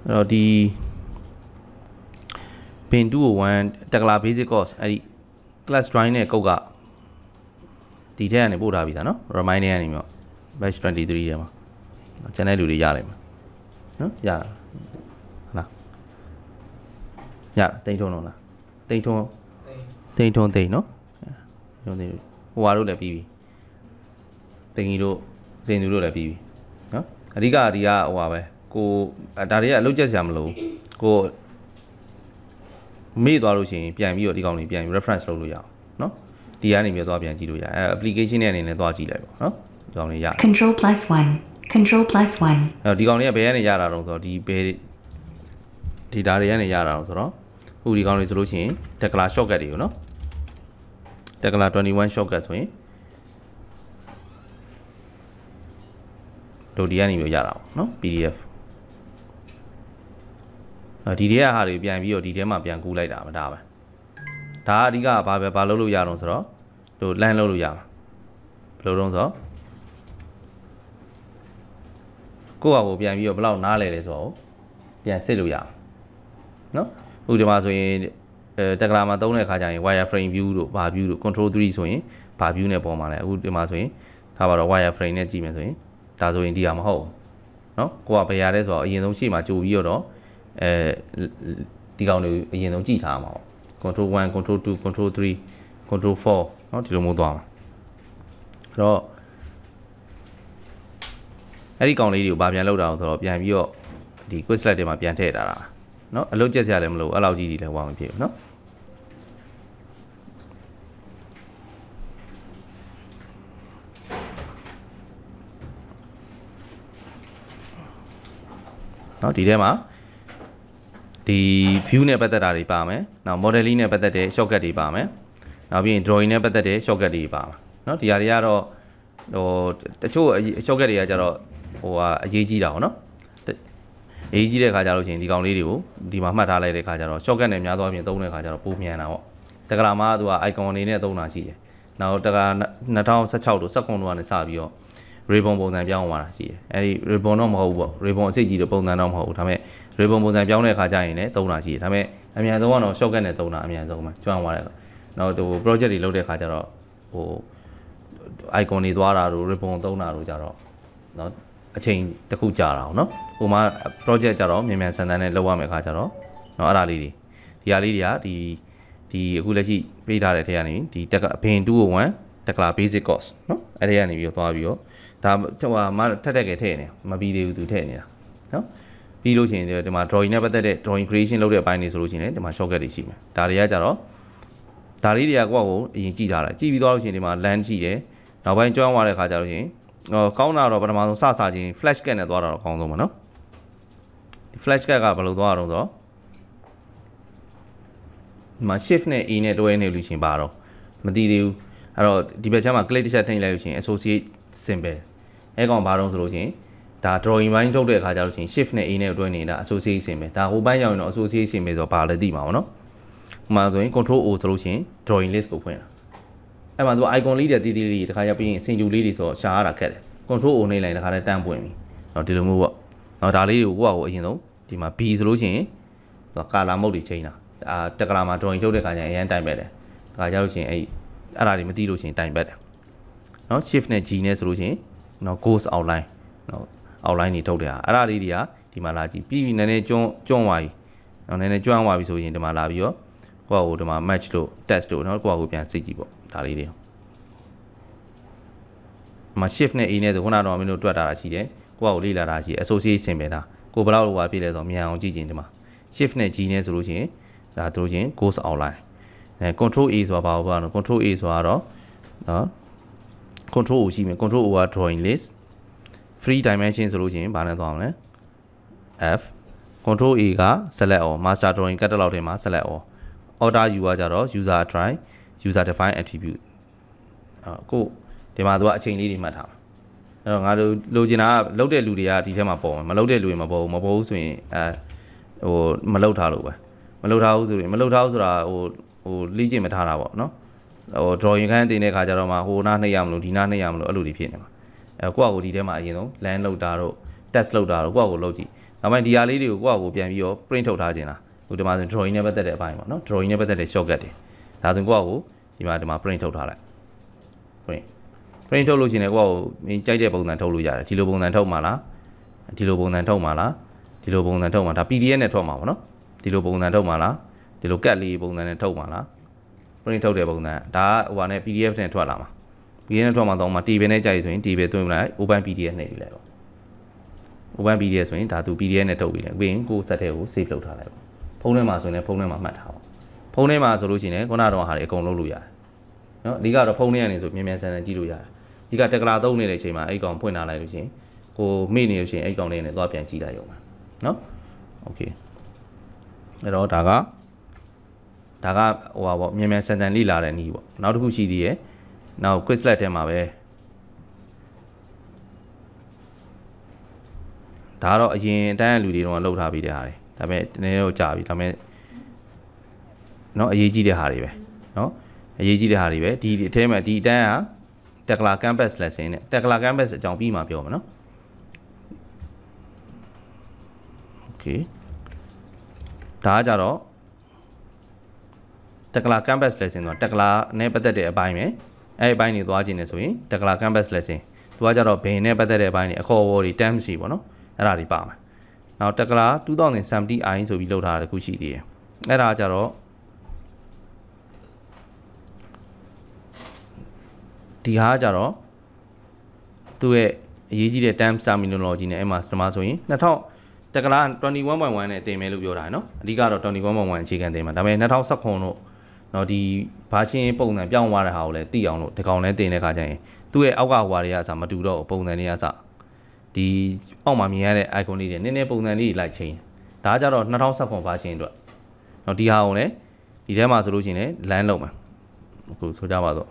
the Paint 201 Tekla basic course at class drawing a coga. The 10 and Buddha Vida, no? Remind the animal. Batch 23. Channel to the Yalim. No? Yeah. Yeah, they don't know. They don't. They know. Waru the PV. Thingy do, saying you do the PV. No? Riga, Ria, Wabe. Go at Daria, look just Yamlo. Go me Warushi, Pian, you the only Pian reference Lulu. No? The enemy of Pian application and in a dodgy level. No? Control +1. Control +1. The only Bayana Yara or the Dariana Yara. Who the only solution? Tekla shock at you, no? Tekla 21 shock at me. Do the enemy Yara, no? PDF. DDA had a BMB or DDMA Bian Gulay Dava. Tadiga Baba Balulu Yaron, sir. To Landlulu Yam. Plodonzo. Go out BMB or Blau Nale is all. Bian Siluya. No? Udimas in Teklama don't wireframe view, bar view, control 3 swing, bar view Nepomana, Udimas wing, how about a wireframe net Jimmy? That's in the hole. No? Go up a yares or you don't see my 2 euro. The only you know G time. Control 1, control 2, control 3, control 4, not to move on. So, any con lady, Babian low down, so behind you, the quiz let him up and take that. No, a low jet low, allow GD to one view, no? Not dilemma. The view never that are palm, now modeling never that day, shock at the palm, now being drawing never that day, shock at the palm. Not the area or the show shock at the ajaro or a JG down, no? The AG the Kajaro in the Gaundi, the Mamata de Kajaro, shock and Yado and Dona Kajaro, Pumiana. The Grama do icon in a donachi. Now the Natal such out to second one is Savio. Ribbon bone and young one, see. A ribbon home, ribbon city the bone and home, Tame, ribbon bone and young Kaja, Dona, see. Tame, I mean, the one of shock and a dona, I mean, John whatever. Now the project loaded Kajaro or icon Idwara, ribbon dona, Rujaro. Not a change the Kujaro, no? Uma project Jaro, Mimas and then Lawame Kajaro, no other lady. The Alidia, the Gulaji, Peter at the enemy, the Paint 201, the basic course, no? At the enemy of Fabio. Take my video to 10. No? Video change the drawing never that drawing creation loaded by any solution, the Mashoka regime. Taria Jaro Taria Guavo in Gitara, TV in my land G. Now when John Walla Kajarin, or count out of Amazon Sasa, flash can at water condomino. The flash can up a little. My shift net in it or any illusion barrel. Material, the Bajama Gladish attention associate symbol. Egon Baron solution. That drawing mind to the Kajalsin, shift net in a doing association, that who by your association is a paradigm, no? Doing control O solution, drawing list open. I want to icon leader did the Kayapin, single ladies or Shara cat. Control only like the time with me. Not to the move up. Now, Dali, wow, you know, the my P solution, the Kalamodi chain. Takalama drawing to the Kaya and time better. Kajalsin, a material time better. Not shift net genius solution. No course outline. No outline it told ya. Aradia, the Malaji, P. Nene John Y. On any John Y. So in the Malavio. Go to my match to test to not go up and see you. Talidio. My shift net in the 1 hour minute to Arachi. Go Lila Raji, association better. Go below what Pillar of Mian Gijinma. Shift net genius solution. That Trojan course outline. And control is about one. Control is what control over drawing list. Free dimension solution, Banadon F. Control E select all master drawing catalog select all. Order user try, user define attribute. Go. The Madua chain leading matter. Logina loaded Ludia, Titama bomb, Malode Luimabo, Mabo swing or Malotalo. Malothouse or Legion Matara, no? Or drawing hand in a Kajarama, who Nana Yamlo, Dinana Yamlo, Aludi Pinema. A quality dema, you know, landlord daro, test လုပ်တာတော့ကိုယ့်ကိုလုပ်ကြည့်နောက်ပိုင်းဒီဟာလေးတွေကိုကိုယ့်ကိုပြန်ပြီးတော့ print ထုတ်ထားခြင်းလားဟိုဒီမှာဆို drawing နဲ့ပတ်သက်တဲ့အပိုင်းပေါ့နော် drawing နဲ့ပတ်သက်တဲ့ shortcut တွေဒါဆိုကိုယ့်ကိုဒီမှာ print ထုတ်ထားလိုက် print ထုတ်လို့ရှိရင်ကိုယ့်ကိုကြိုက်တဲ့ပုံစံထုတ်လို့ရတယ်ဒီလိုပုံစံထုတ်မှာလားဒီလိုပုံစံထုတ်မှာလားဒီလိုပုံစံထုတ်မှာဒါ PDF နဲ့ထွက်မှာပေါ့နော်ဒီလိုပုံစံထုတ်မှာလားဒီလို cut လေးပုံစံနဲ့ထုတ်မှာလား print ထုတ်တဲ့ပုံစံဒါဟိုဟာနဲ့ PDF နဲ့ထွက်လာမှာ PDF နဲ့ထွက်မှာတော့မှာ table နဲ့ကြိုက်ဆိုရင် table သွင်းလိုက် open PDF နှိပ်ပြီးလိုက်ပေါ့ open PDF ဆိုရင်ဒါသူ PDF နဲ့ထုတ်ပြီးလိုက်ပြီးရင်ကိုယ် set ထဲကို save လုပ်ထားလိုက်ပေါ့ဖုန်းထဲမှာဆိုရင်လည်းဖုန်းထဲမှာမှတ်ထားပါဖုန်းထဲမှာဆိုလို့ရှိရင်ခုနကတော့ဟာတွေအကုန်လုပ်လို့ရတယ်နော်အဓိကတော့ဖုန်းထဲကနေဆိုမြန်မြန်ဆန်ဆန်ကြည့်လို့ရတယ်အဓိကတက္ကလာသုံးနေတဲ့အချိန်မှာအဲ့ကောင်ဖွင့်ထားလိုက်လို့ရှိရင်ကိုမေ့နေလို့ရှိရင်အဲ့ကောင်လေးနဲ့သွားပြန်ကြည့်လိုက်ရုံပဲနော်โอเคအဲ့တော့ဒါကဟိုဟာပေါ့မြန်မြန်ဆန်ဆန်လေ့လာတဲ့နည်းပေါ့နောက်တစ်ခုရှိသေးရဲ့နောက် Quizlet ထဲမှာပဲဒါကတော့အရင်တန်းလူတွေတော့လောက်ထားပြီးတဲ့ဟာတွေဒါပေမဲ့တနေ့တော့ကြာပြီဒါပေမဲ့เนาะအရေးကြီးတဲ့ဟာတွေပဲเนาะအရေးကြီးတဲ့ဟာတွေပဲဒီအထဲမှာဒီအတန်းက Tekla Campus lesson နဲ့ Tekla Campus အကြောင်းပြီးမှပြောမှာเนาะ Okay ဒါကကြတော့ Tekla Campus lesson ဆိုတာ Tekla နဲ့ပတ်သက်တဲ့အပိုင်းပဲအဲ့အပိုင်းတွေသွားခြင်းနေဆိုရင် Tekla Campus lesson သူကကြတော့ဘယ်နဲ့ပတ်သက်တဲ့အပိုင်းတွေအခေါ်အဝေါ်တွေ terms ရှိပေါ့နော်အဲ့ဒါတွေပါမှာနောက် Tekla 2070i ဆိုပြီးလောက်ထားတာတခုရှိသေးတယ်အဲ့ဒါကြတော့ဒီဟာကြတော့သူ့ရဲ့အရေးကြီးတဲ့ terms terminology နဲ့အဲ့မှာဒီမှာဆိုရင်Tekla 21.1 နဲ့တင်မယ်လို့ပြောတာเนาะအဓိကတော့21.1အခြေခံတင်မှာဒါပေမဲ့2019တို့နော်ဒီဘာချင်းပုံစံပြောင်းသွားတဲ့ဟာကိုလည်းသိအောင်လို့ဒီကောင်လည်းတင်တဲ့ခါကျရင်သူ့ရဲ့အောက်ကဟွာတွေကအစမတူတော့ပုံစံတွေကစဒီအောက်မှာမြင်ရတဲ့ icon လေးတွေနည်းနည်းပုံစံလေးတွေလိုက်ချင်းဒါကကြတော့2019ဘာချင်းအတွက်နော်ဒီဟာကိုလည်းဒီထဲမှာဆိုလို့ရှိရင်လည်း land လုံးမှာအခုဆိုကြပါတော့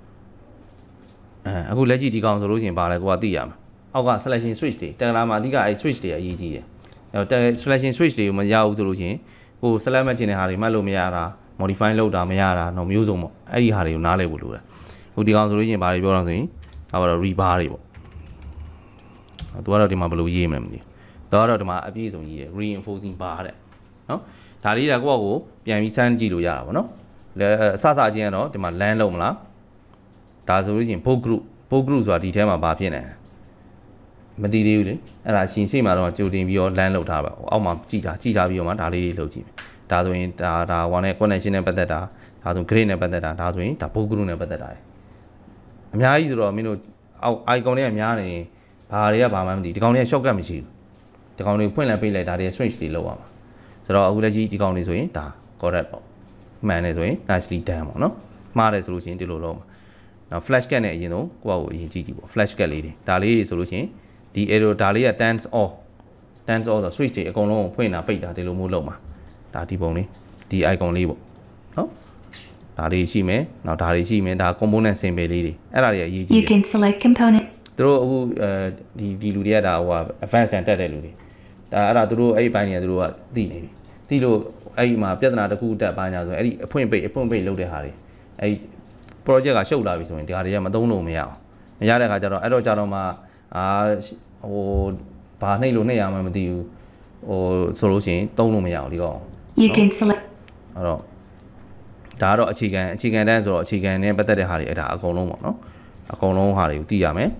အခုလက်ရှိဒီကောင်ဆိုလို့ရှိရင်ဘာလဲကိုကသိရမှာအောက်က selection switch တွေ Tekla မှာအဓိကအဲ switch တွေအရေးကြီးတယ်အဲ selection switch တွေကိုမရဘူးဆိုလို့ရှိရင်ကို select မှတ်ခြင်းတဲ့ဟာတွေမှတ်လို့မရတာmodify လုပ်တာမရတာတော့မျိုးစုံပေါ့အဲ့ဒီဟာတွေကိုနားလည်ဖို့လိုတယ်ဟိုဒီကောင်ဆိုလို့ရှိရင်ဘာတွေပြောတော့ဆိုရင်ဒါကတော့ rebar တွေပေါ့သူကတော့ဒီမှာဘယ်လိုရေးမလဲမသိဘူးတော့ဒီမှာအပြည့်စုံရေးတယ် reinforcing bar တဲ့နော်ဒါလေးကကိုယ့်ကိုပြန်ပြီးစမ်းကြည့်လို့ရတာပေါ့နော်လဲအစစချင်းကတော့ဒီမှာ land လုံးမလားဒါဆိုလို့ရှိရင် book group ဆိုတာဒီထဲမှာဘာဖြစ်နေမသိသေးဘူးလေအဲ့ဒါရှင်စိတ်မှာတော့ကြိုတင်ပြီးတော့ land လုပ်ထားပါအောက်မှာကြည့်ထားပြီးတော့မှဒါလေးတွေလုပ်ကြည့်မယ်ဒါဆိုရင်ဒါဟိုနဲ့ connection နဲ့ပတ်သက်တာဒါဆို grade နဲ့ပတ်သက်တာဒါဆိုရင်ဒါ book group နဲ့ပတ်သက်တာအများကြီးဆိုတော့မင်းတို့အောက် icon တွေကများနေဘာတွေကဘာမှမသိဒီကောင်တွေက shortcut မရှိဘူးဒီကောင်တွေဖွင့်လိုက်ပေးလိုက်ဒါတွေ switch တွေလောက်ရမှာဆိုတော့အခုလက်ရှိဒီကောင်တွေဆိုရင်ဒါ correct ပေါ့မှန်တယ်ဆိုရင် nicely done ပေါ့နော်မှားတယ်ဆိုလို့ရှိရင်ဒီလိုလုပ်မှာနောက် flash cut နဲ့အရင်ဆုံးကိုယ့်ကိုအရင်ကြည့်ပေါ့ flash cut လေးတွေဒါလေးတွေဆိုလို့ရှိရင်ဒီ arrow ဒါလေးက turns off ဆို switch တွေအကုန်လုံးဖွင့်တာပိတ်တာဒီလိုမျိုးလုပ်မှာဒါဒီပုံလေးဒီ icon လေးပေါ့နော်ဒါလေးရှိမယ်နောက်ဒါလေးရှိမယ်ဒါ component symbol လေးတွေအဲ့ဒါတွေအရေးကြီးတယ် You can select component သူတို့အခုဒီလူတွေကဒါဟို advanced တန်တက်တဲ့လူတွေဒါအဲ့ဒါသူတို့အဲ့ဒီဘိုင်းတွေကသူတို့ကသိနေပြီသိလို့အဲ့ဒီမှာပြဿနာတစ်ခုတက်ပိုင်းညာဆိုရင်အဲ့ဒီအဖွင့်ပိတ်လုပ်တဲ့ဟာတွေအဲ့ project ကရှုပ်လာပြီဆိုရင်ဒီဟာတွေကမသုံးလို့မရအောင်မရတဲ့ခါကျတော့အဲ့တော့ကြတော့မှဟိုဘာနှိပ်လို့နှိပ်ရမှမသိဘူးဟိုဆိုလို့ရှိရင်သုံးလို့မရအောင်ဒီကောင် You can select အဲ့တော့ဒါကတော့အခြေခံတန်းဆိုတော့အခြေခံနဲ့ပတ်သက်တဲ့ဟာတွေအဲ့ဒါအကုန်လုံးပေါ့နော်အကုန်လုံးဟာတွေကိုသိရမယ်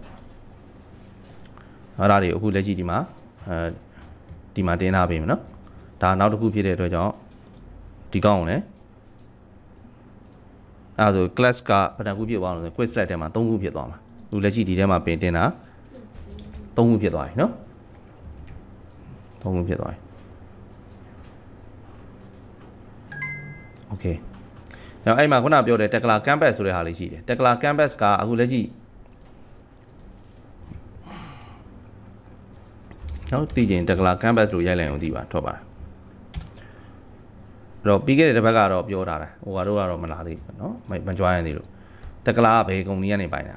အဲ့ဒါတွေအခုလက်ရှိဒီမှာဒီမှာတင်ထားပေးမယ်နော်ဒါနောက်တစ်ခုဖြစ်တဲ့အတွက်ကြောင့်ဒီကောင်ကိုလည်းအဲ့ဒါဆို class ကဘယ်နှခုဖြစ်သွားလို့ဆို Quizlet ထဲမှာ3ခုဖြစ်သွားမှာအခုလက်ရှိဒီထဲမှာပင်တင်တာ3ခုဖြစ်သွားပြီနော်3ခုဖြစ်သွားပြီ Okay နောက်အဲ့မှာခုနပြောတဲ့ Tekla Campus ဆိုတဲ့ဟာလေးရှိတယ် Tekla Campus ကအခုလက်ရှိနော်သိရင် Tekla Campus လို့ရိုက်လိုက်အောင်သိပါထွက်ပါတယ်အဲ့တော့ပြီးခဲ့တဲ့တစ်ပတ်ကတော့ပြောထားတယ်ဟိုကတော့မလာသေးဘူးနော်မကြွားရင်သေးလို့ Tekla ကဘယ်ကုမ္ပဏီကနေပိုင်တာ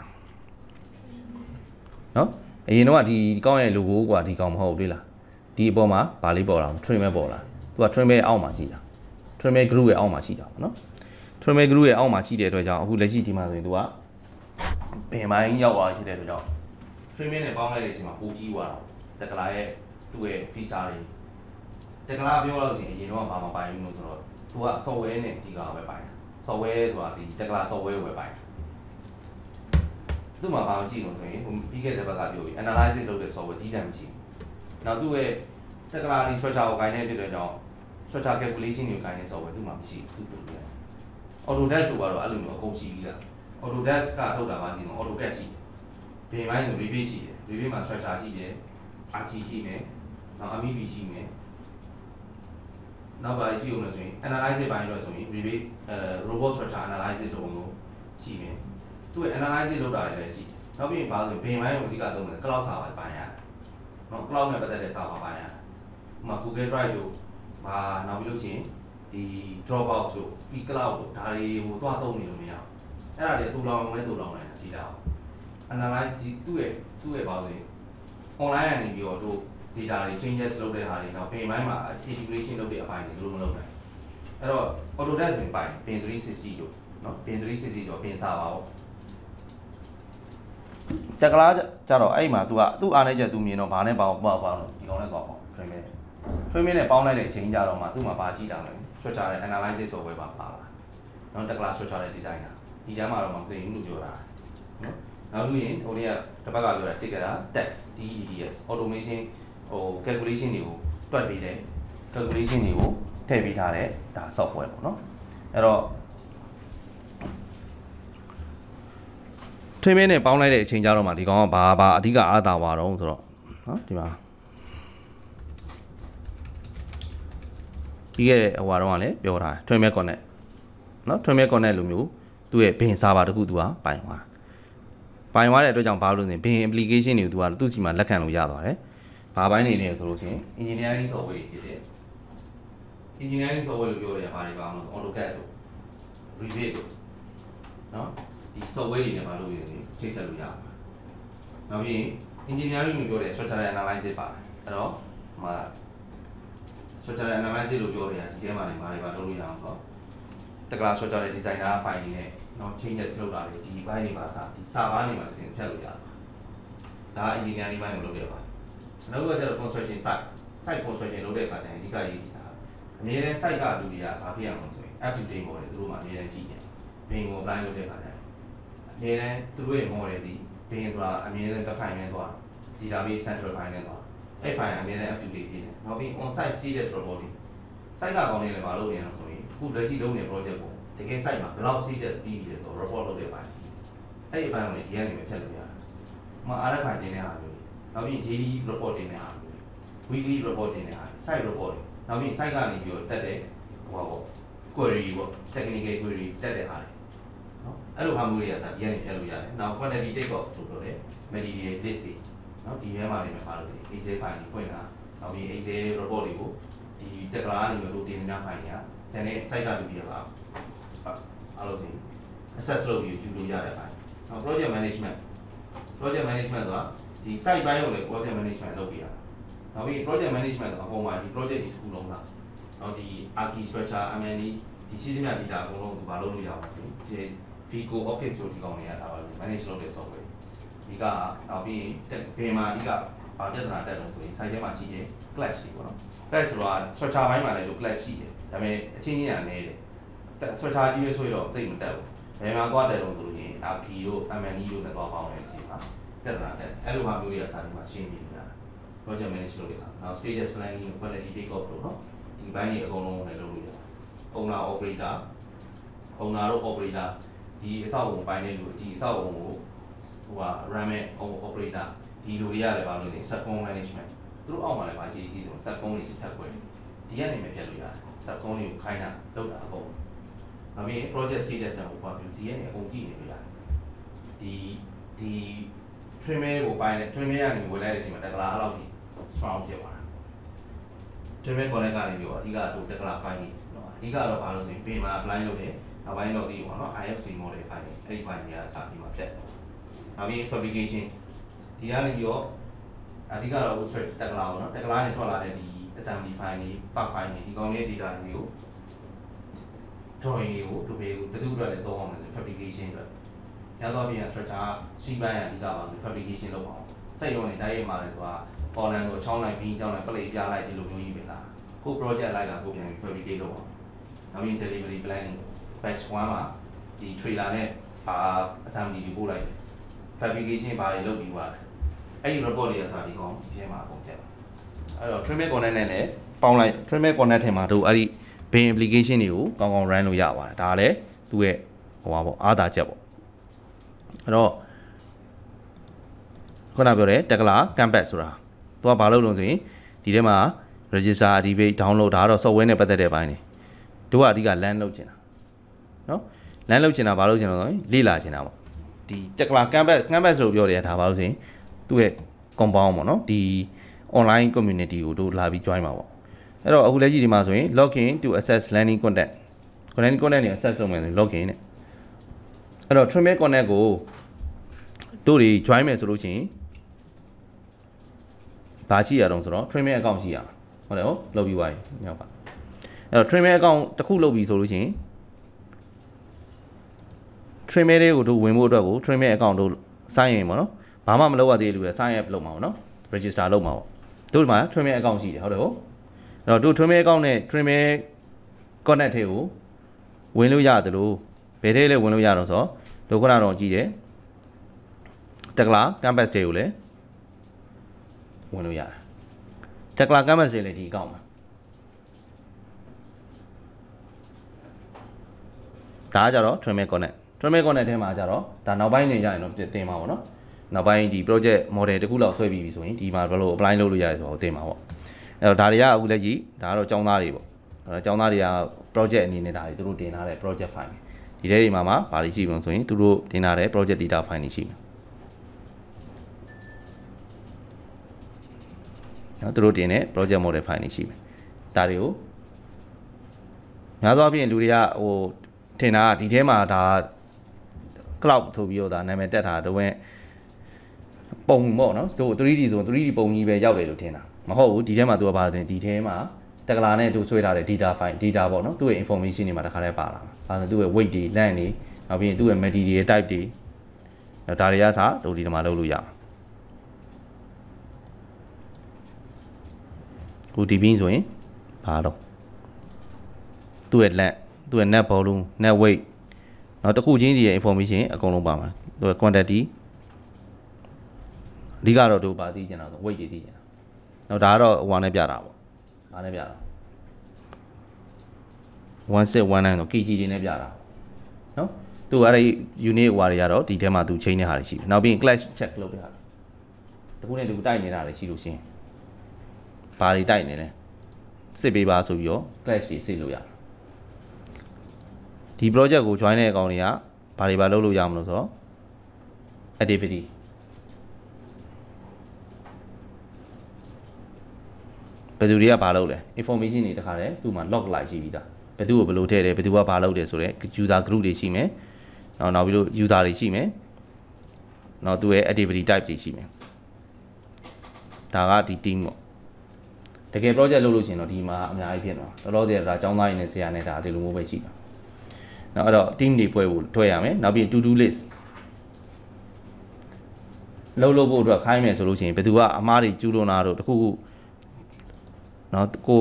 နော်အရင်တော့ဒီကောင်းရဲ့ logo กว่าဒီကောင်မဟုတ်ဘူးလေလားဒီအပေါ်မှာဗာလေးပေါ်လာ trimmer ပေါ်လာသူက trimmer အောက်မှာရှိတာ trimmer group ရဲ့အောက်မှာရှိတာပေါ့နော် trimmer group ရဲ့အောက်မှာရှိတဲ့အတွက်ကြောင့်အခုလက်ရှိဒီမှာဆိုရင်သူကဘယ်မိုင်းရောက်သွားရှိတဲ့အတွက်ကြောင့် trimmer နဲ့ပေါင်းလိုက်တဲ့အချိန်မှာပိုကြီးသွားတာတက်ကလာရဲ့သူ့ရဲ့ feature တွေတက်ကလာပြောလို့ရှိရင်အရင်တော့ဘာမှပိုင်ဘူးလို့ဆိုတော့သူက software နဲ့ဒီကောင်ပဲပိုင်တာ software ဆိုတာဒီတက်ကလာ software ကိုပဲပိုင်တာသူ့မှာဘာမှရှိလို့ဆိုရင်ပြီးခဲ့တဲ့ဘက်ကပြောပြီး analysis လုပ်တဲ့ software တီးတမ်းမရှိဘူးနောက်သူ့ရဲ့တက်ကလာဒီ structure ကိုကိုင်းနေဖြစ်တဲ့ကြောင့် structure calculation တွေကိုကိုင်းနေ software သူ့မှာမရှိဘူးသူ့တူတယ် Autodesk တို့ကတော့အဲ့လိုမျိုးအကုန်ရှိပြီးသား Autodesk ကထုတ်တာပါရှိတော့ AutoCAD ရှိတယ်ပြင်ပိုင်းဆို Revit ရှိတယ် Revit မှာ structure ရှိတယ် Arch ရှိမယ်နောက် MEP ရှိမယ်နောက်ပါရှိအောင်လို့ဆိုရင် analysis ပိုင်းတော့ဆိုရင် Revit robot structure analysis တို့မျိုးရှိမယ်သူ့ရဲ့ analysis လုပ်တာလည်းရှိနောက်ပြီးဘာလို့ပြင်ပိုင်းကိုအဓိကသုံးတယ် cloud server ပိုင်းရတယ်နော် cloud နဲ့ပတ်သက်တဲ့ server ပိုင်းရတယ်ဥပမာ Google Drive တို့နောက်ပြီးလို့ရှိရင်ဒီ Dropbox တို့ eCloud တို့ဒါတွေကိုသွားသုံးနေလို့မရဘူးအဲ့ဒါတွေတူလောင်နိုင်တာဒီလောက် analyze သူ့ရဲ့ဘာလို့လဲ online ကနေပြီးတော့တို့ data တွေ changes လုပ်တဲ့ဟာတွေနောက်ပြင်ပိုင်းမှာ integration လုပ်တဲ့အပိုင်းတွေလို့မလုပ်နိုင်အဲ့တော့ Autodesk ဆိုရင်ပိုင်းပင်360တို့နော်ပင်360တော့ပြင်စားပါဦးတက်ကလာကြတော့အဲ့မှာ तू ကသူ့အားနေချက် तू မြင်တော့ဘာနဲ့ပေါ့ဒီကောင်နဲ့ပေါ့ frame နဲ့ပေါင်းလိုက်တဲ့အချိန်ကြတော့မှသူ့မှာဘာရှိတာလဲ structure နဲ့ analysis software ပါလာနော်တက်ကလာ structure နဲ့ designer ဒီကျမ်းမှာတော့မသိဘူးလို့ပြောတာနော်နောက်ပြီးရင်ဟိုနေ့ကတစ်ပတ်ကပြောတာ ticket တာ text DEDS automation ဟို calculation တွေကိုတွက်ပေးတယ် calculation တွေကိုထည့်ပေးထားတဲ့ဒါ software ပေါ့နော်အဲ့တော့ထွေးမင်းနဲ့ပေါင်းလိုက်တဲ့အချိန်ကြတော့မှဒီကောင်ကဘာအဓိကအားသာပါတော့ဆိုတော့နော်ဒီမှာပြီးခဲ့တဲ့ဟိုကတော့လည်းပြောထားတယ် Trimmer Connect နော် Trimmer Connect လိုမျိုးသူ့ရဲ့ဘင် server တခုသူကပိုင်သွားတဲ့အတွက်ကြောင့်ဘာလို့လဲဆိုရင်ဘင် application တွေကိုသူကသူ့စီမှာလက်ခံလို့ရသွားတယ်ဘာပိုင်းနေလဲဆိုလို့ရှိရင် engineering software တွေဖြစ်တယ် engineering software လို့ပြောရတာဘာတွေပါအောင် AutoCAD တို့ Revit တို့နော်ဒီ software တွေနဲ့ဘာလို့လဲချိတ်ဆက်လို့ရပါတယ်နောက်ပြီး engineering လို့ပြောတဲ့ structural analysis ပါတယ်အဲ့တော့ဟိုstructural analysis လို့ပြောနေတာဒီထဲမှာနေဘာတွေပါလုပ်လို့ရအောင်ဆိုတော့တက္ကလာ structural designer file တွေနဲ့နော် changes လုပ်တာတွေဒီ file တွေပါစားဒီ server တွေမှာတစ်ဆင့်ဖြတ်လို့ရတယ်ဒါ engineering ဘိုင်းကိုလုပ်ရပါတယ်နောက်တစ်ခုကကျတော့ construction site construction လုပ်တဲ့အခါကျရင်အဓိကရေးကြည့်တာအများနဲ့ site ကလူတွေကဘာဖြစ်အောင်ဆိုရင် up to date model သူတို့မှာအများနဲ့ရှိတယ်ဘင်ကို apply လုပ်တဲ့အခါကျရင်အများနဲ့သူတို့ရဲ့ model ဒီဘင်ဆိုတာအများနဲ့တစ်ခိုင်နဲ့သွား database central file နဲ့သွားအဲ့ file အများနဲ့ up to date ဖြစ်တယ်နောက်ပြီး on site status reporting site ကကောင်းနေတယ်မလုပ်နေအောင်ဆိုရင်အခုလက်ရှိလုပ်နေတဲ့ project ကိုတကယ် site မှာဘယ်လောက် status ပြီးပြီလဲဆိုတော့ report လုပ်တဲ့ပိုင်းအဲ့ဒီပိုင်းကိုလည်းဒီကနေပဲဖြတ်လို့ရတယ်။မှာ RFI တင်တဲ့ဟာမျိုးနောက်ပြီး daily report တင်တဲ့ဟာမျိုး weekly report တင်တဲ့ဟာ site report နောက်ပြီး site ကနေပြီးတော့တက်တဲ့ဟိုပါပေါ့ query ပေါ့ technical query တက်တဲ့ဟာတွေနော်အဲ့လိုဟာမျိုးတွေကစဒီကနေဖြတ်လို့ရတယ်။နောက် quantity take off ဆိုတော့လေ material list တွေနော်ဒီထဲမှာနေမှာလို့ Excel file တွေဖွင့်တာနောက်ပြီး Excel report တွေကိုဒီတက်ကလာနေမျိုးတို့တင်နေတာဖိုင်တွေကတန်တဲ့ site ကလူတွေပါအားလုံးဒီ access လုပ်ပြီးယူလို့ရတဲ့ဖိုင်နောက် project management ဆိုတာဒီ site ဘိုင်းကိုလည်း project management လုပ်ပြရတာနောက်ပြီး project management ဆိုအကုန်မှာဒီ project တွေတစ်ခုလုံးကနောက်ဒီ archi structure MND ဒီရှိသမျှ data အကုန်လုံးသူမလုပ်လို့ရပါဘူးဒီ Vigo Office တို့ဒီကောင်တွေကဒါပါလေ manage လုပ်တဲ့ software ဒီကနောက်ပြီးဘယ်မှာအဓိကဘာပြဿနာတက်လို့ဆိုရင် site ထဲမှာရှိတဲ့ clash တွေပေါ့နော် clash ဆိုတာ structure ဘိုင်းမှာလည်းလို့ clash ရှိတယ်ဒါပေမဲ့အချင်းချင်းကနေတယ် structure ကြီးပဲဆိုတော့သိမတက်ဘူးဘယ်မှာသွားတယ်လို့ဆိုလို့ရင် archi တို့ MND တို့နဲ့သွားပေါင်းတဲ့အချိန်မှာပြဿနာတက်အဲ့လိုဟာမျိုးတွေကစာပြီးမှရှင်းပြီးနေတာ project manage လုပ်နေတာနောက် status planning quality take off တို့နော်ဒီဘိုင်းတွေအကုန်လုံးလည်းလုပ်လို့ရတယ် owner operator တို့ operator ဒီအဆောက်အအုံပိုင်းလေးလို့ဒီအဆောက်အအုံကိုဟိုဟာ run မဲ့ operator ဒီလူတွေကလည်းပါလို့နေ subcon management သူတို့အောက်မှာလည်းပါရှိသေးတယ် subcon တွေစစ်ဆက်ခွဲဒီကနေမပြတ်လို့ရတယ် subcon တွေကိုခိုင်းတာလုပ်တာအကုန်နောက်ပြီး project status ကိုပါပြီးဒီကနေအကုန်ကြည့်နေလို့ရတယ်ဒီ trimmer ကိုပိုင်းတယ် trimmer ကနေဝင်လိုက်တဲ့အချိန်မှာတက်ကလာအဲ့လောက်ကြီး strong ဖြစ်သွားတာ trimmer connect ကနေပြီးတော့အဓိကတော့တက်ကလာ file ကြီးနော်အဓိကတော့ဘာလို့ဆိုရင်ပင်မှာ apply လုပ်တယ်နောက်ပိုင်းတော့ဒီပေါ့နော် IFC model file အဲ့ဒီ file ကြီးကစာပြီးမှဖြတ်နောက်ပြီး fabrication ဒီကနေပြီးတော့အဓိကတော့ တက်ကလာပေါ့နော်တက်ကလာနဲ့ထွက်လာတဲ့ဒီ assembly file တွေ part file တွေဒီကောင်လေး data တွေကို drawing တွေကိုဘယ်သူ့အတွက်လဲသုံးအောင်လဲ fabrication အတွက်ရသော်ပြန် structure စီးပိုင်းအဓိကပါဆို fabrication လုပ်ပါအောင်စက်ရုံနဲ့တိုက်ရိုက်မှာလဲဆိုတာ online ကိုချောင်းလိုက်ပြီးချောင်းလိုက်ပလိပြလိုက်ဒီလိုမျိုးကြီးပဲလားကို project လိုက်ကကိုပြန်ပြီး fabricate လုပ်အောင်နောက်ပြီး delivery planning batch 1မှာဒီ trailer နဲ့assembly တွေပို့လိုက် fabrication ဘာတွေလုပ်ပြီးသွားတယ်အဲ့ဒီ report တွေကစာဒီကောင်ဒီထဲမှာအကုန်ပြတ်အဲ့တော့ Trimmed Connect နဲ့လည်းပေါင်းလိုက် Trimmed Connect ထဲမှာတို့အဲ့ဒီ bin application တွေကိုကောင်းကောင်း run လို့ရပါတယ်ဒါကလည်းသူ့ရဲ့ဟိုပါပေါ့အားသာချက်ပေါ့အဲ့တော့ခုနပြောတယ် Tekla Canvas ဆိုတာသူကဘာလုပ်လို့ဆိုရင်ဒီထဲမှာ register activate download ဒါကတော့ software နဲ့ပတ်သက်တဲ့ဘိုင်းတွေတို့ကအဓိက LAN လုပ်ချင်တာနော် LAN လုပ်ချင်တာဘာလုပ်ချင်လို့ဆိုရင်လေ့လာချင်တာပေါ့ဒီ Tekla Canvas လို့ပြောတယ်ဒါဘာလို့ဆိုရင်သူ့ရဲ့ compound ပေါ့နော်ဒီ online community ကိုတို့လာပြီး join ပါပေါ့အဲ့တော့အခုလက်ရှိဒီမှာဆိုရင် login to access learning content content တွေ access လုပ်မယ်ဆိုရင် login နဲ့အဲ့တော့ Trimmed Connect ကိုတို့တွေ join မယ်ဆိုလို့ရှိရင်ဘာရှိရတော့ဆိုတော့ Trimmed account ရှိရဟုတ်တယ်ဟုတ်လုပ်ပြီးသွားပြီညောက်ပါအဲ့တော့ Trimmed account တစ်ခုလုပ်ပြီးဆိုလို့ရှိရင် Trimmed တွေကိုတို့ဝင်ဖို့အတွက်ကို Trimmed account တို့ sign in ပေါ့နော်ဘာမှမလုပ်ရသေးလို့လေ sign up လုပ်မှာပေါ့နော် register လုပ်မှာပေါ့တို့ဒီမှာ Trimmed account ရှိတယ်ဟုတ်တယ်ဟုတ်အဲ့တော့တို့ Trimmed account နဲ့ Trimmed Connect တွေကိုဝင်လို့ရတယ်လို့ဘယ်ထဲလဲဝင်လို့ရတော့ဆိုတော့ခုနကတော့ကြည့်တယ်Tekla Canvas တွေကိုလည်းဝင်လို့ရတယ်Tekla Canvas တွေလည်းဒီအကောင့်မှာဒါကကြတော့ Trimmed Connect ထဲမှာကြတော့ဒါနောက်ပိုင်းနေရရင်တော့တင်မှာပေါ့နော်နောက်ပိုင်းဒီ project model တခုလောက်ဆွဲပြီးပြီဆိုရင်ဒီမှာဘယ်လို apply လုပ်လို့ရရဲဆိုတော့တင်မှာပေါ့အဲ့တော့ဒါတွေကအခုလက်ရှိဒါကတော့ကျောင်းသားတွေပေါ့အဲ့တော့ကျောင်းသားတွေက project အနေနဲ့ဒါတွေသူတို့တင်ထားတဲ့ project file ဒီထဲတွေမှာဘာတွေရှိမလို့ဆိုရင်သူတို့တင်ထားတဲ့ project data file တွေရှိမယ်နော်သူတို့တင်တဲ့ project model file တွေရှိမယ်ဒါတွေကိုများသောအားဖြင့်လူတွေကဟိုထင်တာဒီထဲမှာဒါ cloud ဆိုပြီးတော့ဒါနာမည်တက်တာတော့ပုံပေါ့နော်သူ 3D ဆို 3D ပုံကြီးပဲရောက်တယ်လို့ထင်တာမဟုတ်ဘူးဒီထဲမှာသူကဘာဆိုရင်ဒီထဲမှာTekla နဲ့သူဆွဲထားတဲ့ data file data ပေါ့နော်သူ့ရဲ့ information တွေမှာတခါတည်းပါလာမှာဒါဆိုသူ့ရဲ့ weight တွေ length တွေနောက်ပြီးရင်သူ့ရဲ့ material type တွေဒါတွေကစတို့ဒီထဲမှာလုပ်လို့ရမှာခုဒီဘင်းဆိုရင်ဘာတော့သူ့ရဲ့ length သူ့ရဲ့ net volume net weight နောက်တစ်ခုချင်းစီရဲ့ information အကုန်လုံးပါမှာသူရဲ့ quantity အဓိကတော့တို့ပါသိချင်တာဆို weight တွေသိချင်တာနောက်ဒါကတော့ဟိုနဲ့ပြတာပေါ့ဘာနဲ့ပြတာ1619ဆို kg တွေနဲ့ပြတာနော်သူအဲ့ဒီ unit ဟိုတွေကတော့ဒီထဲမှာသူချိန်နေတာတွေရှိတယ်နောက်ပြီးရင် clash check လုပ်ပြတာတခုနဲ့တခုတိုက်နေတာတွေရှိလို့ရှိရင်ဘာတွေတိုက်နေလဲစစ်ပေးပါဆိုပြီးတော့ clash တွေစစ်လို့ရတယ်ဒီ project ကို join တဲ့အကောင်တွေကဘာတွေလုပ်လို့ရမလို့ဆိုတော့ activityဘယ်သူတွေကဘာလုပ်လဲ information တွေတခါတည်းသူ့မှာ log လိုက်ရှိပြီးသားဘယ်သူကိုဘယ်လိုထည့်တယ်ဘယ်သူကဘာလုပ်တယ်ဆိုတော့ user group တွေရှိမယ်နောက်ပြီးတော့ user တွေရှိမယ်နောက်သူ့ရဲ့ activity type တွေရှိမယ်ဒါကဒီ team ပေါ့တကယ် project လုပ်လို့ရှိရင်တော့ဒီမှာအများကြီးဖြစ်သွားတော်တော်တည်းဒါအကြောင်းသားရင်းနဲ့ဆရာနဲ့ဒါဒီလိုမျိုးပဲရှိတာနောက်အဲ့တော့ team တွေဖွဲ့ဖို့ထွက်ရမယ်နောက်ပြီး to do list လုပ်ဖို့အတွက်ခိုင်းမယ်ဆိုလို့ရှိရင်ဘယ်သူကအမားတွေကျူးလွန်တာတို့တခုခုနော်ကို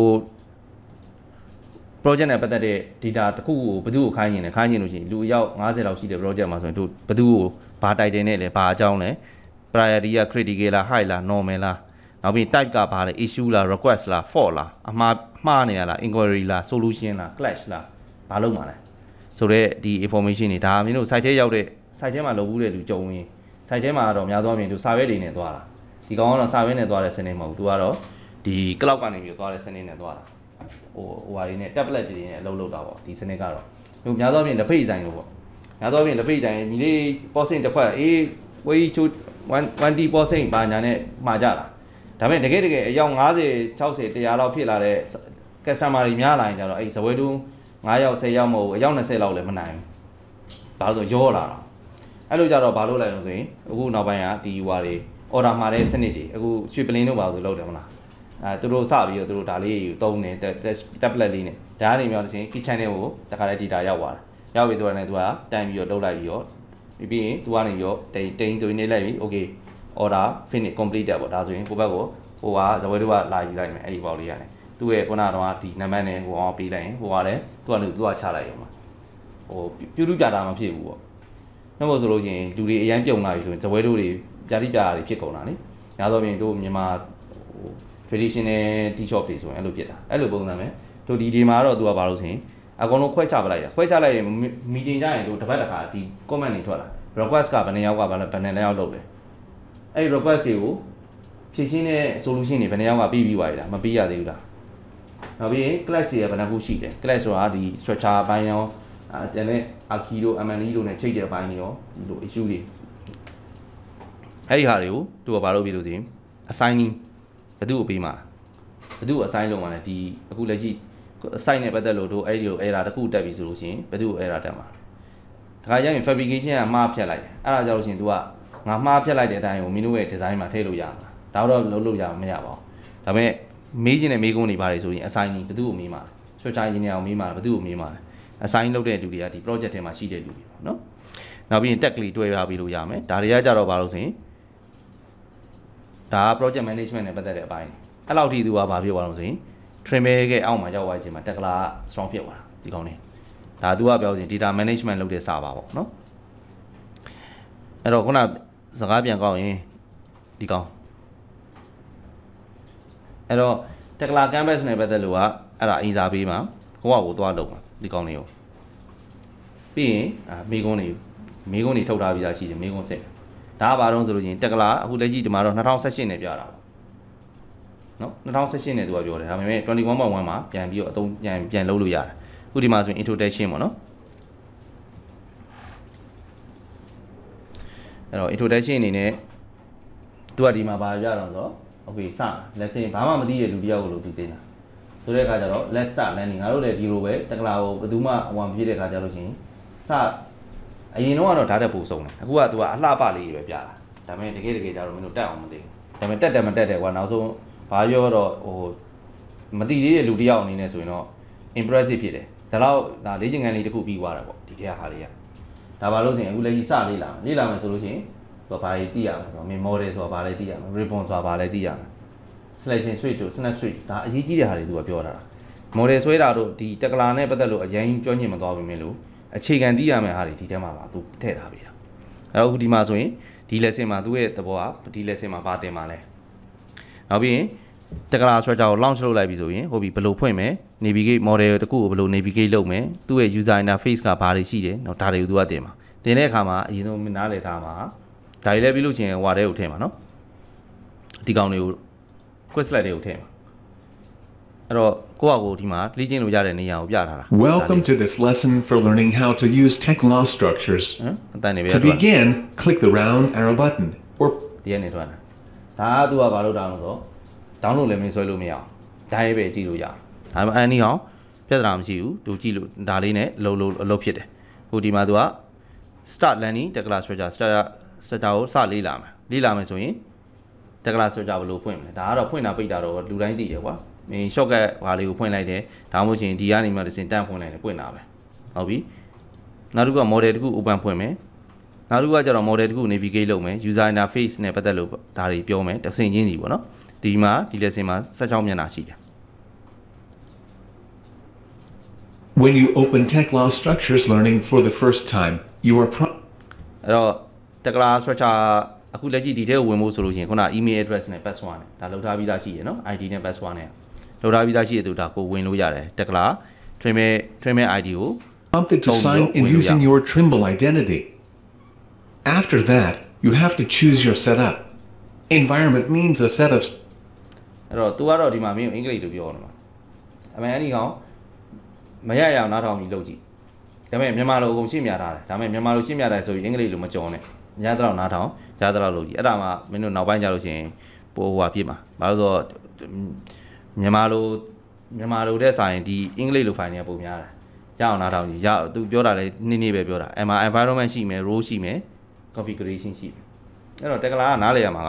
project နဲ့ပတ်သက်တဲ့ data တခုကိုဘယ်သူကိုခိုင်းနေလဲခိုင်းနေလို့ရှိရင်လူအယောက်50လောက်ရှိတဲ့ project မှာဆိုရင်တို့ဘယ်သူကိုဘာ title နဲ့လဲဘာအကြောင်းလဲ priority က critical လား high လား normal လားနောက်ပြီး type ကဘာလဲ issue လား request လား fault လားအမှားနေရလား inquiry လား solution လား clash လားဘာလုပ်မှာလဲဆိုတော့ဒီ information တွေဒါမင်းတို့ site ထဲရောက်တဲ့ site ထဲမှာလုပ်ဘူးတဲ့လူကြုံရင် site ထဲမှာတော့များသောအားဖြင့်သူ survey တွေနဲ့သွားတာဒီကောင်ကတော့ survey နဲ့သွားတဲ့စနစ်မဟုတ်ဘူးသူကတော့ဒီ cloud ကနေပြီးသွားတဲ့စနစ်နဲ့သွားတာဟိုဟာတွေနဲ့ tablet တွေနဲ့အလုပ်လုပ်တာပေါ့ဒီစနစ်ကတော့ဟိုများသောအားဖြင့်လက်ဖိတ်ဆိုင်လို့ပေါ့များသောအားဖြင့်လက်ဖိတ်ဆိုင်ညီလေး posting တစ်ခွက်အေးဝေးချိုး1 posting ဘာညာနဲ့မှာကြတာဒါပေမဲ့တကယ်အယောက်50 60 100လောက်ဖြစ်လာတဲ့ customer တွေများလာရင်ကြတော့အဲ့ဇပွဲတူ9ယောက်10ယောက်မဟုတ်ဘူးအယောက်20လောက်လည်းမနိုင်ဘူးဒါဆိုရောလာတာအဲ့လိုကြတော့ဘာလုပ်လိုက်လို့ဆိုရင်အခုနောက်ပိုင်းကဒီ UR တွေ order မှာတဲ့စနစ်တွေအခုရွှေပလင်းတို့ပါဆိုလုပ်တယ်မလားသူတို့စပြီးတော့သူတို့ဒါလေးကိုတုံးနေ tablet လေးနဲ့ဒါကနေပြီးတော့တစ်ချိန် kitchen တွေကိုတခါလေး data ရောက်သွားတယ်ရောက်ပြီသူကလည်းသူကတိုင်ပြီးတော့လုပ်လိုက်ပြီးတော့ပြီးရင်သူကနေပြီးတော့တိန်သွင်းနေလိုက်ပြီ okay order finish completed ပေါ့ဒါဆိုရင်ကိုဘက်ကိုဟိုကဇဝဲတို့ကလာယူလိုက်မယ်အဲ့ဒီပေါက်လေးရတယ်သူ့ရဲ့ခုနကတော့ဒီနံပါတ်နဲ့ဟိုအောင်ပေးလိုက်ရင်ဟိုကလည်းသူကလည်းသူကချလိုက်ရုံပါဟိုပြုစုပြတာမဖြစ်ဘူးပေါ့နှုတ်ဆိုလို့ရှိရင်လူတွေအရန်ပြုံလာပြီဆိုရင်ဇဝဲတို့တွေပြတိပြတာတွေဖြစ်ကုန်တာလေညာတော့ပြင်တို့မြန်မာဟို traditional tea shop တွေဆိုရင်အဲ့လိုဖြစ်တာအဲ့လိုပုံစံပဲတို့ဒီမှာတော့သူကဘာလို့ဆိုရင်အကုန်လုံးခွဲချပလိုက်တာခွဲချလိုက်ရင် meeting ကြရင်တို့တစ်ပတ်တစ်ခါဒီ comment တွေထွက်လာ request ကဘယ်နှယောက်ကဘယ်နှယောက်လုပ်လဲအဲ့ request တွေကိုဖြည့်ရှင်းတဲ့ solution တွေဘယ်နှယောက်ကပြီးသွားပြီလားမပြီးရသေးဘူးလားနောက်ပြီးရင် class တွေကဘယ်နှခုရှိတယ် class ဆိုတာဒီ structure ဘိုင်းရောကျန်တဲ့ archi တို့ MNE တို့နဲ့ချိန်တဲ့ဘိုင်းတွေရောဒီလို issue တွေအဲ့ဒီဟာတွေကိုသူကဘာလုပ်ပြီးလို့ဆိုရင် assigning ဘယ်သူ့ကိုပေးမှာဘယ်သူ့ကို assign လုပ်မှာလဲဒီအခုလက်ရှိ site နဲ့ပတ်သက်လို့တို့အဲ့ဒီကို error တစ်ခုတက်ပြီဆိုလို့ရှိရင်ဘယ်သူ့ကို error တက်မှာဒါကရရင် fabrication ကမှားဖြတ်လိုက်တယ်အဲ့ဒါကြောင့်လို့ရှိရင် तू ကငါမှားဖြတ်လိုက်တဲ့အတိုင်းကိုမင်းတို့ရဲ့ design မှာထည့်လို့ရမှာဒါတော့လုပ်လို့ရမှာမရပါဘူးဒါပေမဲ့မေးခြင်းနဲ့မေးခွန်းတွေပါတယ်ဆိုရင် assigning ဘယ်သူ့ကိုမေးမှာလဲ structure engineer ကိုမေးမှာလဲဘယ်သူ့ကိုမေးမှာလဲ assign လုပ်တဲ့လူတွေကဒီ project ထဲမှာရှိတဲ့လူတွေပေါ့နော်နောက်ပြီးရင် tech လေးတွဲရပြီးလို့ရမယ်ဒါတွေကကြတော့ဘာလို့ဆိုရင်ဒါက project management နဲ့ပတ်သက်တဲ့အပိုင်းအဲ့လောက်ထိ तू ကဘာပြောသွားလို့ဆိုရင် trimmer ရဲ့အောက်မှာရောက်သွားခြင်းမှာ Tekla က strong ဖြစ်သွားတာဒီကောင်းနေဒါ तू ကပြောရင် data management လုပ်တဲ့စာပါပေါ့နော်အဲ့တော့ခုနစကားပြန်ကောက်ရင်ဒီကောင်းအဲ့တော့ Tekla canvas နဲ့ပတ်သက်လို့ကအဲ့ဒါအင်စာပေးမှာဟိုကိုသွားလုပ်မှာဒီကောင်းလေးကိုပြီးရင်မေးခွန်းတွေထုတ်ထားပြီးသားရှိတယ်မေးခွန်းစစ်ဒါကဘာတော့ဆိုလို့ရင် Tekla အခုလက်ရှိဒီမှာတော့2018နဲ့ပြတာပေါ့နော်2018နဲ့ तू ကပြောတယ်ဒါပေမဲ့ 21.1 မှာပြန်ပြီးတော့အသုံးပြန်လုပ်လို့ရတယ်အခုဒီမှာဆိုရင် introduction ပေါ့နော်အဲ့တော့ introduction အနေနဲ့ तू ကဒီမှာဘာပြတော့ဆိုတော့ okay စ lesson ဘာမှမသိတဲ့လူတယောက်ကိုလို့ तू တင်တာဆိုတဲ့အခါကျတော့ let's start learning ငါတို့လည်းဒီလိုပဲ Tekla ကိုဘယ်သူမှဟိုမဖြစ်တဲ့အခါကျတော့ရှင်စအရင်တော့ဓာတ်တက်ပို့ဆုံးတယ်အခုက तू ကအလှပလေးပဲပြတာဒါပေမဲ့တကယ်ကျတော့မင်းတို့တက်အောင်မသိဘူးဒါပေမဲ့တက်တယ်မတက်တယ်ကွာနောက်ဆုံးဘာပြောတော့ဟိုမတိသေးတဲ့လူတယောက်အနေနဲ့ဆိုရင်တော့ impressive ဖြစ်တယ်ဒါတော့ဒါလေ့ကျင့်ခန်းလေးတစ်ခုပြီးသွားတာပေါ့ဒီထဲဟာလေးကဒါပါလို့ဆိုရင်အခုလက်ရှိစလေ့လာမယ်ဆိုလို့ရှိရင်သူကဘာတွေသိရမလဲဆိုတော့ model ဆိုတာဘာလဲသိရမယ် ribbon ဆိုတာဘာလဲသိရမယ် selection switch တို့ snap switch ဒါအရေးကြီးတဲ့ဟာတွေသူကပြောတာ model ဆွဲတာတို့ဒီ Tekla နဲ့ပတ်သက်လို့အရင်ပြောညင်မသွားပြီမင်းလို့အခြေခံသိရမယ့်ဟာတွေဒီထဲမှာပါသူထည့်ထားပေးတာအဲ့တော့ဒီမှာဆိုရင်ဒီ lesson မှာသူ့ရဲ့သဘောကဒီ lesson မှာဘာတင်မှာလဲနောက်ပြီးရင် Tekla structure ကို launch လုပ်လိုက်ပြီဆိုရင်ဟုတ်ပြီဘယ်လိုဖွင့်မယ် navigate model တခုကိုဘယ်လို navigate လုပ်မယ်သူ့ရဲ့ user interface ကဘာတွေရှိတယ်เนาะဒါတွေကိုသူကတင်မှာတင်တဲ့အခါမှာအရင်ဆုံးနားလည်ထားမှာဒါတွေလည်းပြီးလို့ရှိရင်ဟိုဟာတွေကိုထည့်မှာเนาะဒီကောင်တွေကို quiz slide တွေကိုထည့်မှာအဲ့တော့ကိုယ့်အကိုဒီမှာလေ့ကျင့်လို့ရတဲ့နေရာကိုပြထားတာ Welcome to this lesson for learning how to use Tekla structures. To begin, click the round arrow button or ဒီကနေထွက်တာဒါကသူကဘာလို့တောင်းလို့ဆိုdownload လည်းမဆွဲလို့မရအောင်ဒါရေးပဲကြည့်လို့ရအောင်ဒါပေမဲ့အနည်းအောင်ပြဿနာမရှိဘူးသူကြည့်လို့ဒါလေးနဲ့အလုပ်ဖြစ်တယ်ဟိုဒီမှာသူက start learning Tekla structure structure ကိုစလေ့လာမယ်ဆိုရင် Tekla structure ဘယ်လိုဖွင့်မလဲဒါကတော့ဖွင့်တာပိတ်တာတော့လူတိုင်းသိတယ်ကွာမင်း shortcut ဘာလေးကိုဖွင့်လိုက်တယ်ဒါမှမဟုတ်ရှင်ဒီကနေမှတစ်စင်တန်းဖွင့်လိုက်တယ်ပွင့်တာပဲဟုတ်ပြီနောက်တစ်ခုက model တစ်ခု open ဖွင့်မယ်နောက်တစ်ခုကကျတော့ model တစ်ခု navigate လုပ်မယ် user interface နဲ့ပတ်သက်လို့ဒါတွေပြောမယ်တစ်စင်ချင်းစီပေါ့နော်ဒီမှာဒီ lesson မှာ16မျက်နှာရှိတယ် When you open Tekla structures learning for the first time, you are အဲ့တော့ Tekla structure အခုလက်ရှိဒီထဲကိုဝင်ဖို့ဆိုလို့ရှိရင်ခုန email address နဲ့ password နဲ့ဒါလောက်ထားပြီးသားရှိရယ်နော် ID နဲ့ password နဲ့လောက်ထားပြီးသားရှိရတဲ့သူဒါကိုဝင်လို့ရတယ် Tekla Trimmer ID ကို prompted to sign in using your Trimble identity. After that, you have to choose your setup. Environment means a set of အဲ့တော့ तू ကတော့ဒီမှာမင်းအင်္ဂလိပ်လိုပြောနေမှာအမှန်အဲ့ဒီကောင်မရရအောင်နားထောင်ပြီးလုပ်ကြည့်ဒါပေမဲ့မြန်မာလိုအကုန်ရှင်းပြထားတယ်ဒါပေမဲ့မြန်မာလိုရှင်းပြတယ်ဆိုရင်အင်္ဂလိပ်လိုမကြော်နဲ့ရသလောက်နားထောင်ရသလောက်လုပ်ကြည့်အဲ့ဒါမှမင်းတို့နောက်ပိုင်းကြလို့ရှိရင်ပိုဟိုဟာပြစ်မှာဘာလို့ဆိုတော့မြန်မာလိုတဲ့စာရင်ဒီအင်္ဂလိပ်လို file တွေကပုံများတယ်ရအောင်နားထောင်ကြည့်ရ तू ပြောတာလေနည်းပဲပြောတာ environment ရှိမယ် role ရှိမယ် configuration ရှိမယ်အဲ့တော့ Tekla ကနားလည်ရမှာက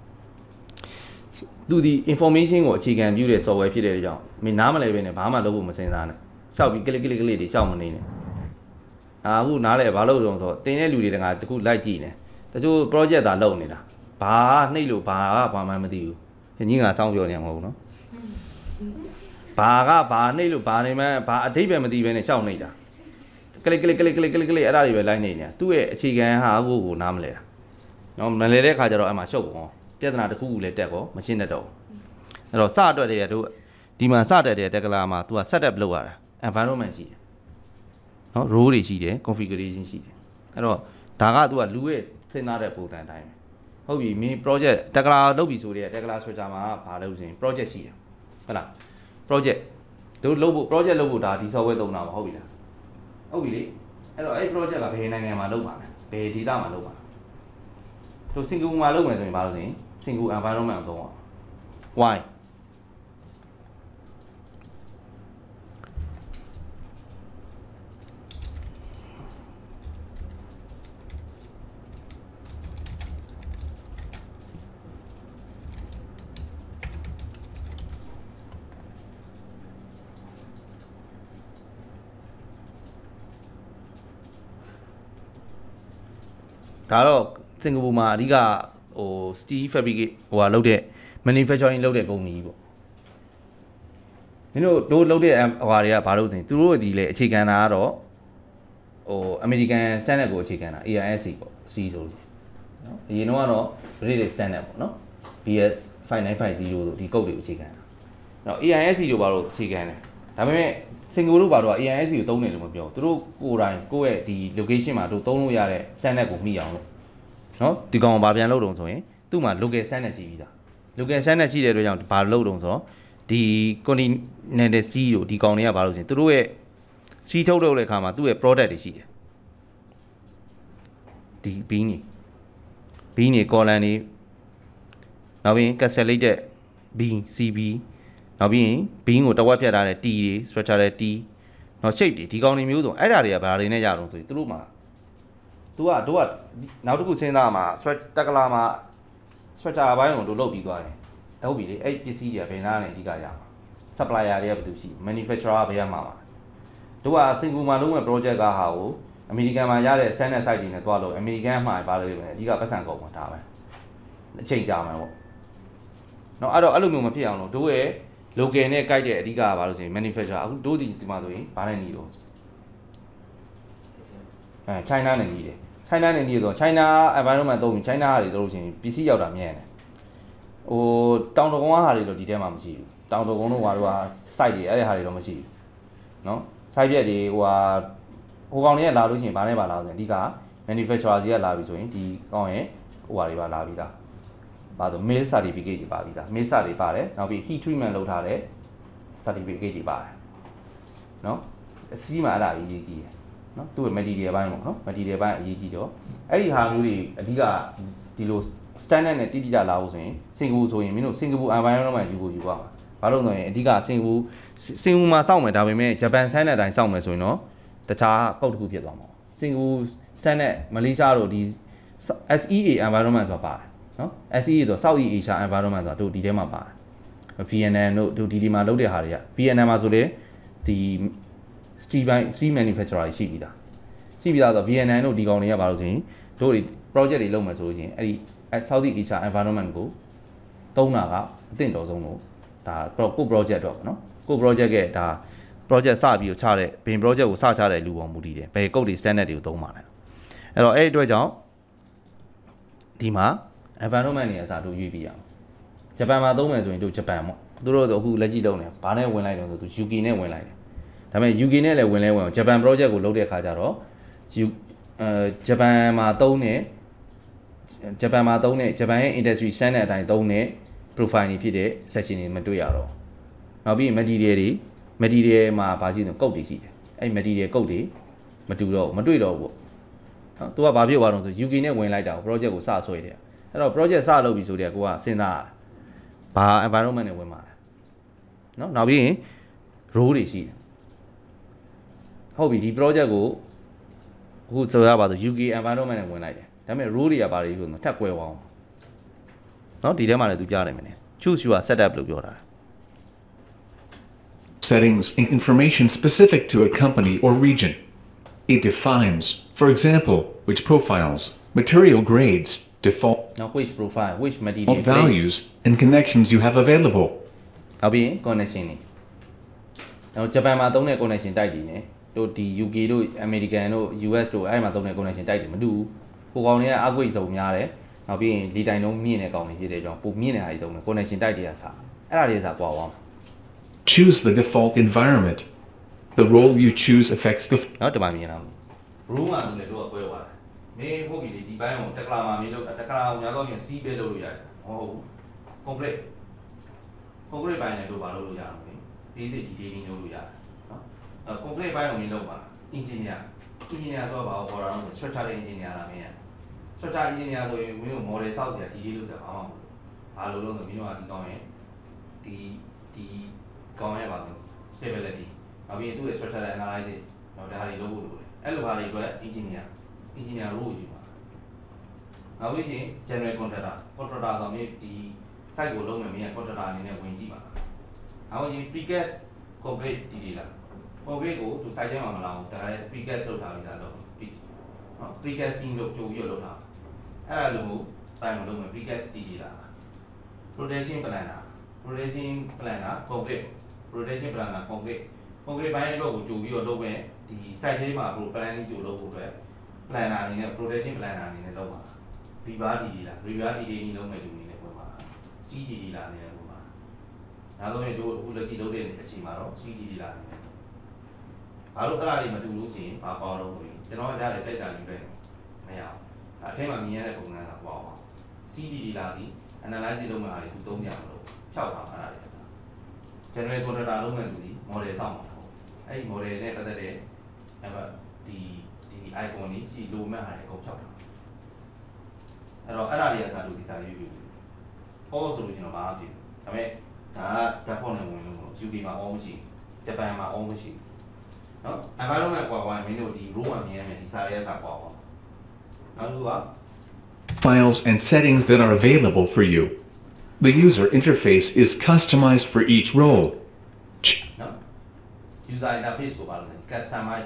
သူဒီ information ကိုအခြေခံပြုတဲ့ software ဖြစ်တဲ့အကြောင်းမင်းနားမလည်ပဲနဲ့ဘာမှလုပ်ဖို့မစင်စားနဲ့ရှောက်ပြီးကလစ်တွေရှောက်မနေနဲ့အခုနားလဲဘာလို့ဆိုတော့တင်တဲ့လူတွေကတခုလိုက်ကြည့်နေတချို့ project သာလုပ်နေတာဘာနှိပ်လို့ဘာမှမသိဘူးညီငါစောင်းပြောနေမှာမဟုတ်နော်ဘာကဘာနေလို့ဘာနေမှဘာအတိတ်ပဲမသိပဲနဲ့ရှောက်နေတာကလစ်အဲ့ဒါတွေပဲလိုက်နေနေတာသူ့ရဲ့အခြေခံဟာကိုနားမလဲတာနော်မလဲတဲ့ခါကျတော့အမှရှုပ်ကုန်ပြဿနာတစ်ခုခုလည်းတက်ကောမရှင်းတတ်တော့အဲ့တော့စအတွက်တည်းတို့ဒီမှာစတက်တဲ့တက်ကလာမှာ तू က setup လုပ်ရတာ environment ရှိတယ်နော် role တွေရှိတယ် configuration ရှိတယ်အဲ့တော့ဒါက तू ကလူရဲ့စဉ်းစားတဲ့ပုံစံအတိုင်းပဲဟုတ်ပြီမင်း project တက်ကလာလုပ်ပြီဆိုတဲ့တက်ကလာ structure မှာဘာလုပ်စင် project ရှိတယ်ဟုတ်လား project တို့လုပ်ဖို့ project လုပ်ဖို့ဒါဒီ software သုံးတာမဟုတ်ပြီလားဟုတ်ပြီလေအဲ့တော့အဲ့ project ကဘယ်နိုင်ငံမှာလုပ်ပါလဲဘယ်ဒေသမှာလုပ်ပါတို့ single မှာလုပ်မယ်ဆိုရင်ဘာလို့ဆိုရင် single environment သုံးအောင် why ဒါတော့စင်ကာပူမှာအဓိကဟို steel fabricate ဟိုဟာလုပ်တဲ့ manufacturing လုပ်တဲ့ကုမ္ပဏီပေါ့မင်းတို့လုပ်တဲ့ဟိုဟာတွေကဘာလို့ဆိုရင်သူတို့ဒီလေအခြေခံတာကတော့ဟို American standard ကိုအခြေခံတာ AISC ပေါ့ steel ဆိုလို့နော်အရင်တော့ British standard ပေါ့နော် BS 5950ဆိုဒီ code တွေကိုအခြေခံတာနော် AISC တို့ဘာလို့အခြေခံလဲဒါပေမဲ့စင်ကာပူတို့ဘာလို့ AISC ကိုသုံးတယ်လို့မပြောသူတို့ကိုယ်တိုင်ကိုယ့်ရဲ့ဒီ location မှာတို့သုံးလို့ရတဲ့ standard ကိုမိအောင်လို့နော်ဒီကောင်ဘာပြန်လုပ်တုံဆိုရင်သူ့မှာ local standard ရှိပြီးသား local standard ရှိတဲ့အတွက်ကြောင့်ဘာလုပ်တုံဆိုတော့ဒီ continental steel တို့ဒီကောင်တွေကဘာလို့ဆိုရင်သူတို့ရဲ့ steel ထုတ်တဲ့အခါမှာသူ့ရဲ့ product တွေရှိတယ်ဒီ beam တွေ column တွေနောက်ပြီး castellated beam CB နောက်ပြီး beam ကိုတဝက်ဖြတ်ထားတဲ့ T တွေ structural T နောက် shape တွေဒီကောင်တွေမျိုးစုံအဲ့ဒါတွေကဘာတွေနဲ့ရတော့ဆိုရင်သူတို့မှာတို့ကနောက်တစ်ခုစဉ်းစားမှာ တက်ကလာမှာ structure ဘိုင်းကိုတို့လုပ်ပြီးသွားတယ်ဟုတ်ပြီလေအဲ့ပစ္စည်းတွေကဘယ်နာနဲ့အဓိကရမှာ supplier တွေကဘယ်သူရှိ manufacturer ဘယ်ရမှာပါတို့ကစင်ကာပူမှာလုပ်မဲ့ project ကဟာကိုအမေရိကန်မှာရတဲ့ standard site တွေနဲ့တွားလို့အမေရိကန်မှာဘာလို့လဲအဓိကပတ်စံကုန်မှာဒါပဲအချိန်ကြာမှာပေါ့နော်အဲ့တော့အဲ့လိုမျိုးမဖြစ်အောင်လို့တို့ရဲ့ local နဲ့ကြိုက်တဲ့အဓိကကဘာလို့ဆိုရင် manufacturer အခုတို့ဒီမှာဆိုရင်ဘာနဲ့ညီတော့China နဲ့ညီတယ်China နဲ့ညီဆို China environment သုံးပြီး China ဟာတွေတို့လို့ချင်းပစ္စည်းရောက်တာမြဲတယ်ဟိုတောင်တကုန်းဟာတွေတော့ဒီထဲမှာမရှိဘူးတောင်တကုန်းတို့ဟာတို့က site တွေအဲ့ဒီဟာတွေတော့မရှိဘူးနော် site ပြက်တွေဟိုကောင်တွေကလာလို့ချင်းဘာနဲ့ပါလာဆိုရင်အဓိက manufacturer စီကလာပြီဆိုရင်ဒီကောင်ရဲ့ဟိုဟာတွေပါလာပြီးသားဘာလို့ mail certificate တွေပါပြီးသား mail စာတွေပါတယ်နောက်ပြီး heat treatment လုပ်ထားတဲ့ certificate တွေပါတယ်နော်အစီးမှာအဲ့ဒါအရေးကြီးတယ်နော်သူ့ရဲ့ material ဘိုင်းပေါ့နော် material ဘိုင်းအရေးကြီးတော့အဲ့ဒီဟာမျိုးတွေအဓိကဒီလို standard နဲ့တိတိကျလာဖို့ဆိုရင်စင်ကာပူဆိုရင်မင်းတို့စင်ကာပူ environment မှာယူဖို့ယူပါမှာဘာလို့လဲဆိုရင်အဓိကစင်ကာပူမှာစောင့်မယ်ဒါပေမဲ့ဂျပန် standard တိုင်းစောင့်မယ်ဆိုရင်တော့တခြားပုတ်တစ်ခုဖြစ်သွားမှာစင်ကာပူ standard မလေးရှားတို့ဒီ SEA environment ဆိုတာပါတယ်နော် SEA ဆို South East Asia environment ဆိုတာတို့ဒီထဲမှာပါတယ် VNN တို့ဒီမှာလုပ်တဲ့ဟာတွေက VNN မှာဆိုလေဒီ steel manufacturer ရှိပြီးသားဆို VNN တို့ဒီကောင်တွေကဘာလို့ဆိုရင်တို့ project တွေလုပ်မယ်ဆိုလို့ချင်းအဲ့ဒီ South East Asia environment ကိုသုံးတာကအသင့်တော်ဆုံးလို့ဒါကို project တော့ပေါ့နော်ကို project ရဲ့ဒါ project စပြီးချတဲ့ဘင် project ကိုစချတဲ့လူပေါ်မူတည်တယ်ဘယ် code တွေ standard တွေကိုသုံးပါလဲအဲ့တော့အဲ့ဒီအတွက်ကြောင့်ဒီမှာ environment တွေအစားတို့ရွေးပြီးအောင်ဂျပန်မှာသုံးမယ်ဆိုရင်တို့ဂျပန်ပေါ့သူတို့အခုလက်ရှိလုပ်နေဘာနဲ့ဝင်လိုက်တော့ဆိုသူ UK နဲ့ဝင်လိုက်တယ်ဒါပေမဲ့ UK နဲ့လည်းဝင်လဲဝင်အောင်ဂျပန် project ကိုလုပ်တဲ့အခါကျတော့ဂျပန်မှာသုံးတဲ့ဂျပန်ရဲ့ industry standard အတိုင်းသုံးတဲ့ profile တွေဖြစ်တဲ့ section တွေမတွေ့ရတော့နောက်ပြီး material မှာဘာရှိလဲ code တွေရှိတယ်အဲ့ material code တွေမတွေ့တော့ဘူးနော်သူကဘာဖြစ်သွားတော့ဆို UK နဲ့ဝင်လိုက်တာ project ကိုစဆွဲတယ်အဲ့တော့ project စလုပ်ပြီဆိုတဲ့ကိုကစဉ်းစားဘာ environment နဲ့ဝင်မှာလဲနော်နောက်ပြီးရင် role တွေရှိတယ်ဟုတ်ပြီဒီ project ကိုအခုဆိုရပါဆို UK environment နဲ့ဝင်လိုက်တယ်ဒါပေမဲ့ role တွေကဘာတွေဆိုတော့ထပ်ကွဲသွားအောင်နော်ဒီထဲမှာလည်းသူပြရတယ်မင်း choose your setup လို့ပြောတာ Settings and information specific to a company or region. It defines, for example, which profiles, material grades, default Now which profile, which material All values and connections you have available. နောက်ပြီး connection တွေနောက်ဂျပန်မှာသုံးတဲ့ connection type တွေ ਨੇ တို့ဒီ UK တို့ American တို့ US တို့အဲ့မှာသုံးတဲ့ connection type တွေမတူဘူးကိုကောင်တွေကအောက်ကွေ့စုံများတယ်နောက်ပြီးရင်လေတိုင်လုံးမြင့်တဲ့ကောင်တွေဖြစ်တဲ့အကြောင်းပုံမြင့်တဲ့ဟာတွေသုံးတယ် connection type တွေကစားအဲ့ဒါတွေကစားကွာအောင် Choose the default environment. The role you choose affects the နော်ဒီမှာမြင်လား room မှာလည်းတို့ကကွဲသွားတယ်မင်းဟုတ်ပြီလေဒီဘိုင်းကိုတက္ကလာမှာမင်းလို့တက္ကလာကိုများတော့ပြင် speed ပဲလုပ်လို့ရတယ်မဟုတ်ဘူး complete ဘိုင်းနဲ့တို့ဘာလုပ်လို့ရအောင်လဲဒီdetailing လုပ်လို့ရတယ်နော် complete ဘိုင်းကိုမင်းလုပ်ပါ engineer ဆိုတော့ဘာကိုခေါ်တာလဲ structure engineer လားမင်း structure engineer ဆိုရင်မင်းတို့ model ဆောက်ကြ detail လုပ်ကြဘာမှမလုပ်ဘာလို့လဲဆိုမင်းတို့ကဒီကောင်းရင်ဒီကောင်းရပါဘူး stability နောက်ပြီးသူ့ရဲ့ structure analysis တော့ဒါတွေလုပ်ဖို့လိုတယ်အဲ့လိုဟာတွေအတွက် engineer role ယူပါနောက်ပြီးရင် general contractor ဆိုမင်းဒီ site ကိုလုပ်မယ်မင်းက contractor အနေနဲ့ဝင်ကြည့်ပါနောက်ရင် precast concrete ဒီလား concrete ကိုသူ site ထဲမှာမလာဘူးဒါလည်း precast လုပ်ထားပြီးသားလုပ် precast scheme လို့ကြိုပြီးလုပ်ထားအဲ့ဒါလိုမျိုးပိုင်းမလုပ်မယ် precast ဒီလား protection planner concrete protection planner concrete ဘိုင်းတော့ကိုကြိုပြီးတော့လုပ်မယ်ဒီ site ထဲမှာ planning ကြိုလုပ်ဖို့အတွက် planner အနေနဲ့ protection planner အနေနဲ့လုပ်ပါ river DD လား river DD ကြီးလုပ်မယ်လူအနေနဲ့ပြောပါ street DD လားအနေနဲ့ပြောပါနောက်ဆုံးရင်တို့အခုလက်ရှိလုပ်တဲ့အချိန်မှာတော့ street DD လားအနေနဲ့ဘာလို့အဲ့ဒါတွေမတူလို့ရှိရင်ဘာပေါလို့ဆိုရင်ကျွန်တော်ကကြားတယ်ကြိုက်တာယူလိုက်မရအောင်အဲ့အထဲမှာမြင်ရတဲ့ပုံစံကပေါ့အောင် street DD လားဒီ analysis လုပ်မှာတွေသူသုံးကြမလို့ဖြောက်ပါအဲ့ဒါတွေ general contractor လုပ်မယ်လူဒီ model ဆောက်မှာအဲ့ဒီ model နဲ့ပတ်သက်တဲ့ဒီ icon ကြီးရှိလိုမဲ့ဟာတွေအကုန်ဖြောက်တာအဲ့တော့အဲ့ဒါတွေကစားလို့ဒီစားရွေးပြီးဟောဆိုလို့ကျွန်တော်ဘာမှဖြစ်ဒါပေမဲ့ဒါက default နဲ့ဝင်လို့မလို့ UK မှာ all မရှိဂျပန်မှာ all မရှိနော် environment ကွာကွာမင်းတို့ဒီ row မှာမြင်ရမယ်ဒီစားရဲစားကွာကွာနောက်တစ်ခုက files and settings that are available for you. The user interface is customized for each role. No? User interface ko balo customized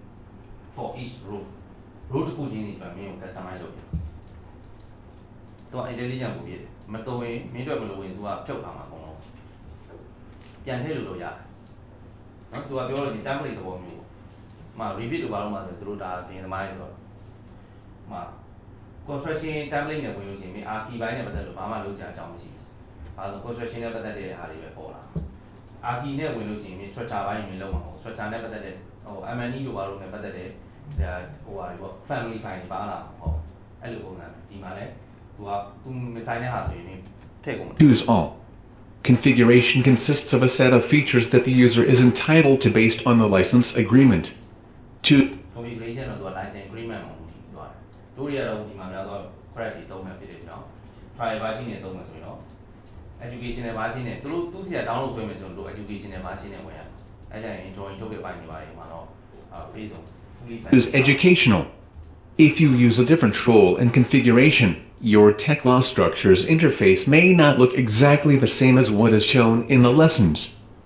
for each role. Role တစ်ခုချင်းစီပဲမင်းကို customize လုပ်တယ်။သူက intelligent ကိုပြည့်တယ်။မတော်ရင်မင်းတို့မလို့ရင် तू ကဖြုတ်ထားမှာအကုန်လုံး။ပြန်ထည့်လို့ရတယ်။နော် तू ကပြောလို့ဒီ template သဘောမျိုး။မှာ repeat လို့ဘာလို့မှဆိုသူတို့ဒါပြင်သမားတွေဆိုတော့မှာ construction template နဲ့ဝင်လို့ရှိရင်မင်း archi ဘိုင်းနဲ့ပတ်သက်လို့ဘာမှလုပ်စရာအကြောင်းမရှိဘူး။အဲဒါ construction နဲ့ပတ်သက်တဲ့ဟာတွေပဲပေါ်လာ။ archi နဲ့ဝင်လို့ရှိရင်မင်း structure ဘိုင်းမင်းလုပ်မှာပေါ့ structure နဲ့ပတ်သက်တဲ့ဟို M&E တို့ဘာလို့နဲ့ပတ်သက်တဲ့ဟိုဟာတွေပေါ့ family file တွေပါလာဟုတ်အဲ့လိုပုံစံဒီမှာလဲ သူမဆိုင်တဲ့ဟာဆိုရင်ထည့်ကုန် Choose all. Configuration consists of a set of features that the user is entitled to based on the license agreement. Configuration တော့ license agreement မှာမူတည်သွားတယ်တို့တွေကတော့ဒီမှာများတော့ correct တွေသုံးမယ်ဖြစ်တယ်နော် private version နဲ့သုံးမယ်ဆိုရင်တော့ educational version နဲ့သူစီက download ဆွဲမယ်ဆိုရင်တို့ educational version နဲ့ဝင်ရအဲ့ဒါရင် drawing ထုတ်တဲ့ပိုင်းတွေပါတယ်မှာတော့ based on is educational. If you use a different role and configuration, your TechLaw Structures interface may not look exactly the same as what is shown in the lessons.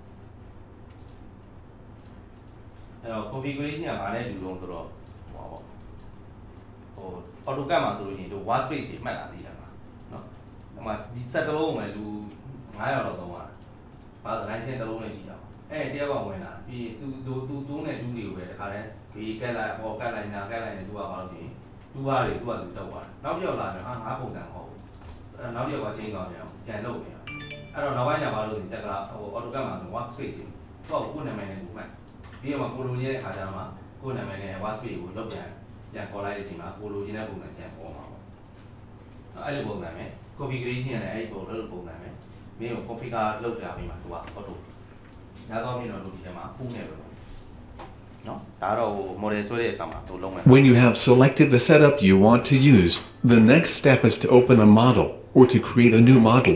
Configuration ကဘာလဲဒီလိုဆိုတော့ဟို AutoCAD မှာဆိုလို့ရှိရင်တို့ workspace တွေမှတ်လာသေးတယ်မှာနော်ဟိုမှာဒီ set တစ်လုံးမှာလူ900တော့သုံးရတယ်ဘာလို့ license တစ်လုံးနဲ့ရှိတာအဲ့တယောက်ကဝင်လာပြီးသူနဲ့တူးတွေကိုပဲတခါတည်းဒီကက်လိုက်ဟောကက်လိုက်နာကက်လိုက်နဲ့တူပါဘာလို့ဒီတူပါတွေသူကသူတောက်သွားတယ်နောက်တစ်ယောက်လာပြန်ဟာငါပုံစံမဟုတ်ဘူးအဲ့နောက်တစ်ယောက်ကချင်းသွားပြန်ပြန်လုပ်ပြန်အဲ့တော့နောက်ပိုင်းကျဘာလို့ဒီတက်ကလာဟို AutoCAD မှာ workspace တွေသူကကိုယ်နာမည်နဲ့ကိုမှတ်ပြီးတော့ကိုလိုချင်တဲ့အခါကျတော့ကိုယ်နာမည်နဲ့ workspace ကိုလုပ်ပြန်ခေါ်လိုက်တဲ့အချိန်မှာကိုလိုချင်တဲ့ပုံစံပြန်ပေါ်မှာပေါ့အဲ့လိုပုံစံပဲ configuration နဲ့အဲ့ဒီပုံလို့ပုံစံပဲမင်းကို configure လုပ်ပြပေးမှာသူက auto ညတော့မြင်တော့ဒီထဲမှာ full နဲ့ပဲနော်ဒါတော့ဟို model ဆွဲတဲ့အခါမှာသူလုံးမယ် When you have selected the setup you want to use, the next step is to open a model or to create a new model.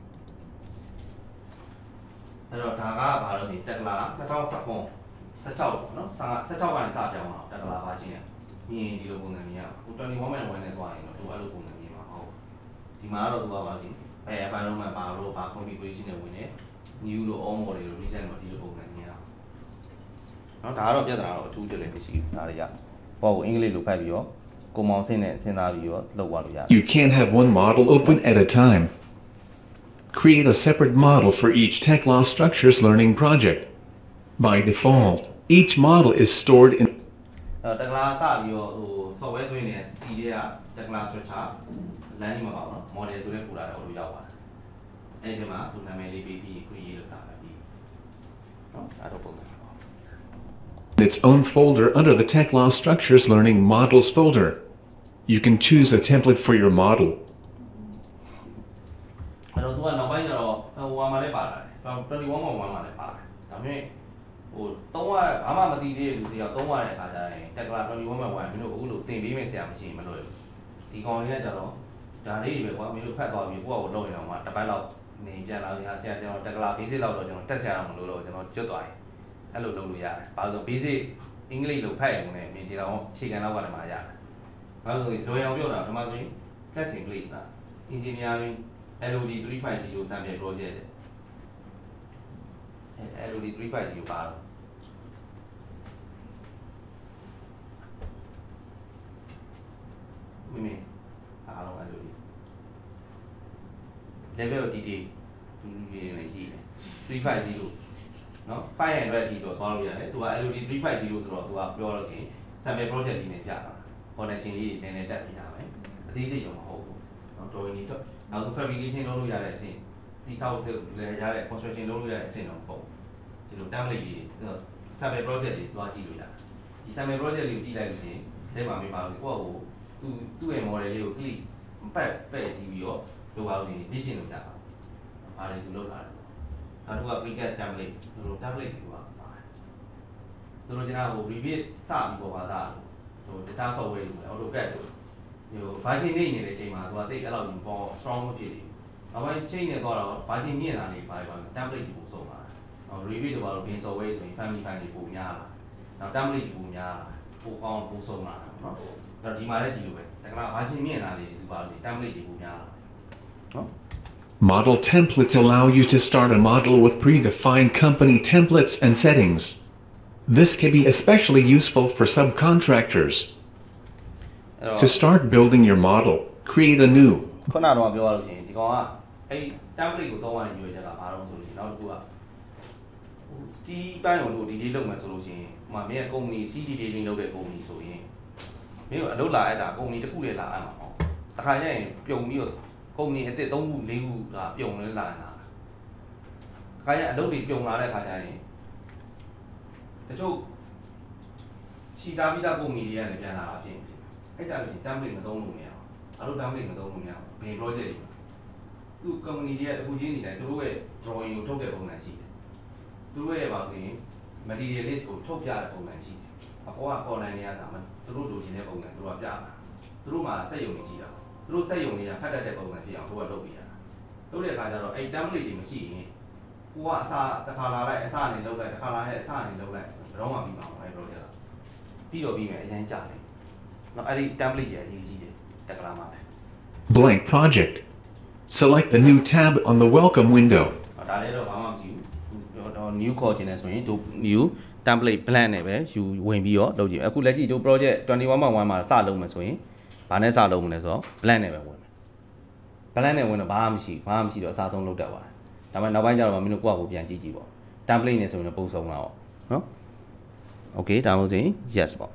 အဲ့တော့ဒါကဘာလို့ဒီတက်လာ2019 16နော်16ကနေစပြောင်းအောင်တက်လာပါရှင်းရမြင်ဒီလိုပုံစံမြင်ရဟို21.1နဲ့သွားရင်တော့သူအဲ့လိုပုံစံမြင်မှာဟုတ်ဒီမှာတော့သူကပါရှင်းဘယ်အပိုင်းလုံးမှာဘာလို့ဘာ configuration နဲ့ဝင်နေ new လို့ all model လို့ reset လို့ဒီလိုပုံစံမြင်ရနော်ဒါကတော့ပြဿနာတော့အထူးတက်လည်းမရှိဘူးဒါတွေကပေါ့ကိုအင်္ဂလိပ်လိုဖတ်ပြီးတော့ကိုမောင်စင်းနဲ့စဉ်းစားပြီးတော့လုပ်သွားလို့ရတယ် You can't have one model open at a time. Create a separate model for each TechLaw Structures learning project. By default, each model is stored in တက္ကလာစပြီးတော့ဟို software သွင်းနေတဲ့ C တွေကတက္ကလာ structure landing မှာပါတော့ model ဆိုတဲ့ folder ကိုလို့ရောက်ပါတယ်အဲ့ဒီမှာသူနာမည်လေးပေးပြီး create လုပ်တာပဲပြီးနော်အဲ့တော့ပုံစံပါ its own folder under the TechLaw Structures Learning Models folder. You can choose a template for your model. အဲ့တော့သူကနောက်ပိုင်းကျတော့ဟိုမှာလည်းပါလာတယ်21.1မှာလည်းပါတယ်ဒါပေမဲ့ဟိုသုံးရဘာမှမသိသေးတဲ့လူတွေကတော့သုံးရတဲ့အခါကျရင်တက္ကလာ21.1မင်းတို့အခုလို့သင်ပေးမယ်ဆရာမရှိရင်မလို့ဒီကောင်လေးကကျတော့ဒါလေးတွေပဲကွာမင်းတို့ဖတ်သွားပြီးကိုယ့်အကိုလုပ်နေတော့မှတစ်ပတ်လောက်နေပြန်လာရင်ဆရာကျွန်တော်တက္ကလာ basic လောက်တော့ကျွန်တော်တက်ဆရာအောင်မလို့တော့ကျွန်တော်ကျွတ်သွားတယ်အဲ့လိုလုပ်လို့ရတယ်ဘာလို့ basic အင်္ဂလိပ်လိုဖတ်ရုံနဲ့မြင်ကြတော့အခြေခံတော့ပါတယ်မှာရတယ်ဘာလို့လဲလွယ်အောင်ပြောတာဒီမှာဆိုရင် class in place တာ engineering LOD 350 sample project တဲ့ LOD 350ပါတော့မင်းအားလုံး LOD level of detail သူတွေနေကြည့်တယ်350နော်500ဒီတော့သွားလို့ရတယ်သူက LOD 350ဆိုတော့သူကပြောလို့ရှိရင် sample project လေးနဲ့ပြတာ connection လေးတွေနည်းနည်းတက်နေတာပဲအသေးစိတ်တော့မဟုတ်ဘူးနော် drawing တွေတော့နောက်ဆုံး fabrication လုပ်လို့ရတဲ့အဆင့်တိစောက်လည်းရတဲ့ construction လုပ်လို့ရတဲ့အဆင့်တော့ပေါ့ဒီလို template တွေ sample project တွေသွားကြည့်လို့ရတယ်ဒီ sample project လေးကိုကြည့်လိုက်လို့ရှိရင်ဒီမှာမြင်ပါလို့ကိုယ့်ကိုသူ့ရဲ့ model လေးကို click ပတ်ကြည့်ပြီးတော့လုပ်ပါလို့ရှိရင်လေ့ကျင့်လို့ရပါအားလည်းသူလုပ်လာတယ်နောက်တစ်ခုက precast template ဆိုတော့ template တွေကပါတယ်ဆိုတော့ကျွန်တော်ဟို Revit စပြီးပေါ်ပါစားဟိုတခြား software တွေ AutoCAD တို့ဟို version နေနေတဲ့အချိန်မှာသူကတိတ်အဲ့လောက်ကြီးပေါ် strong မဖြစ်ဘူးနောက်ပိုင်း change နေတော့ version မြင့်လာနေပါပြီ template တွေပို့ဆုံးလာတယ် Revit တို့ဘာလို့ bin software ဆိုရင် family file တွေပိုများလာနောက် template တွေပိုများလာပိုကောင်းပိုဆုံးလာတယ်เนาะအဲ့တော့ဒီမှာလည်းဒီလိုပဲတကယ် version မြင့်လာနေတယ်သူပါလို့ template တွေပိုများလာเนาะ Model templates allow you to start a model with predefined company templates and settings. This can be especially useful for subcontractors. To start building your model, create a new. ခုနကတော့ပြောရလို့ရှိရင်ဒီကောင်ကအဲ့ template ကိုသုံးရတဲ့ညွှန်ချက်ကဘာလို့ဆိုလို့ရှိရင်နောက်တစ်ခုကsteel ပိုင်းကိုလို့ဒီလေးလုပ်မယ်ဆိုလို့ရှိရင်ဟိုမှာမင်းက company CD detailing လုပ်တဲ့ company ဆိုရင်မင်းတို့အလုပ်လာရတာ company တစ်ခုတည်းလာအမှာပေါ့တခါကျရင်ပြုံပြီးတော့ company အစ်စ်3ခု4ခုကပြုံလဲလာနေတာခါကျရင်အလုပ်တွေပြုံလာတဲ့ခါကျရင်တချို့ချီတာပြီးသား company တွေကလည်းပြန်လာတာဖြစ်အဲ့ကြလို့ရှိရင် template မသုံးလို့မရဘူးအလုပ် template မသုံးလို့မရဘူးဘယ် project တွေသူ company တွေကအခုချင်းနေတယ်သူတို့ရဲ့ drawing ကိုထုတ်တဲ့ပုံစံရှိတယ်သူတို့ရဲ့ပါဆိုရင် material list ကိုထုတ်ပြတဲ့ပုံစံရှိတယ်အပေါ်က online တွေကစာမသူတို့လိုချင်တဲ့ပုံစံသူတို့ကပြတာသူတို့မှာစက်ရုံတွေရှိတာသူတို့စက်ရုံတွေကဖတ်တတ်တဲ့ပုံစံဖြစ်အောင်တို့ကလုပ်ပြရတာလုပ်တဲ့အခါကျတော့အဲ့ template တွေမရှိရင်ကိုကအစားတစ်ခါလာလိုက်အစားနေလုပ်လိုက်တစ်ခါလာတဲ့အစားနေလုပ်လိုက်ဆိုတော့ဘယ်တော့မှပြီးမှာမဟုတ်အဲ့ project ကပြီးတော့ပြီးမယ်အရင်ကြာတယ်နော်အဲ့ဒီ template တွေအရေးကြီးတယ်တက္ကလာမှာပဲ Blank project. Select the new tab on the welcome window. ဒါလည်းတော့ဘာမှမရှိဘူးတော့ new ခေါ်ချင်တယ်ဆိုရင်တို့ new template blank နဲ့ပဲယူဝင်ပြီးတော့လုပ်ကြည့်အခုလက်ကြည့်တို့ project 21.1မှာစလုပ်မယ်ဆိုရင်ဘာနဲ့စလုပ်မလဲဆိုတော့ blank နဲ့ပဲဝင်မယ် blank နဲ့ဝင်တော့ဘာမှမရှိတော့အစားဆုံးလုပ်တတ်ပါတယ်ဒါပေမဲ့နောက်ပိုင်းကျတော့မင်းတို့ကိုယ့်အကိုပြန်ကြည့်ကြည့်ပေါ့ template နဲ့ဆိုရင်ပုံဆုံးလာတော့နော် okay ဒါမှမဟုတ်ရင် yes ပေါ့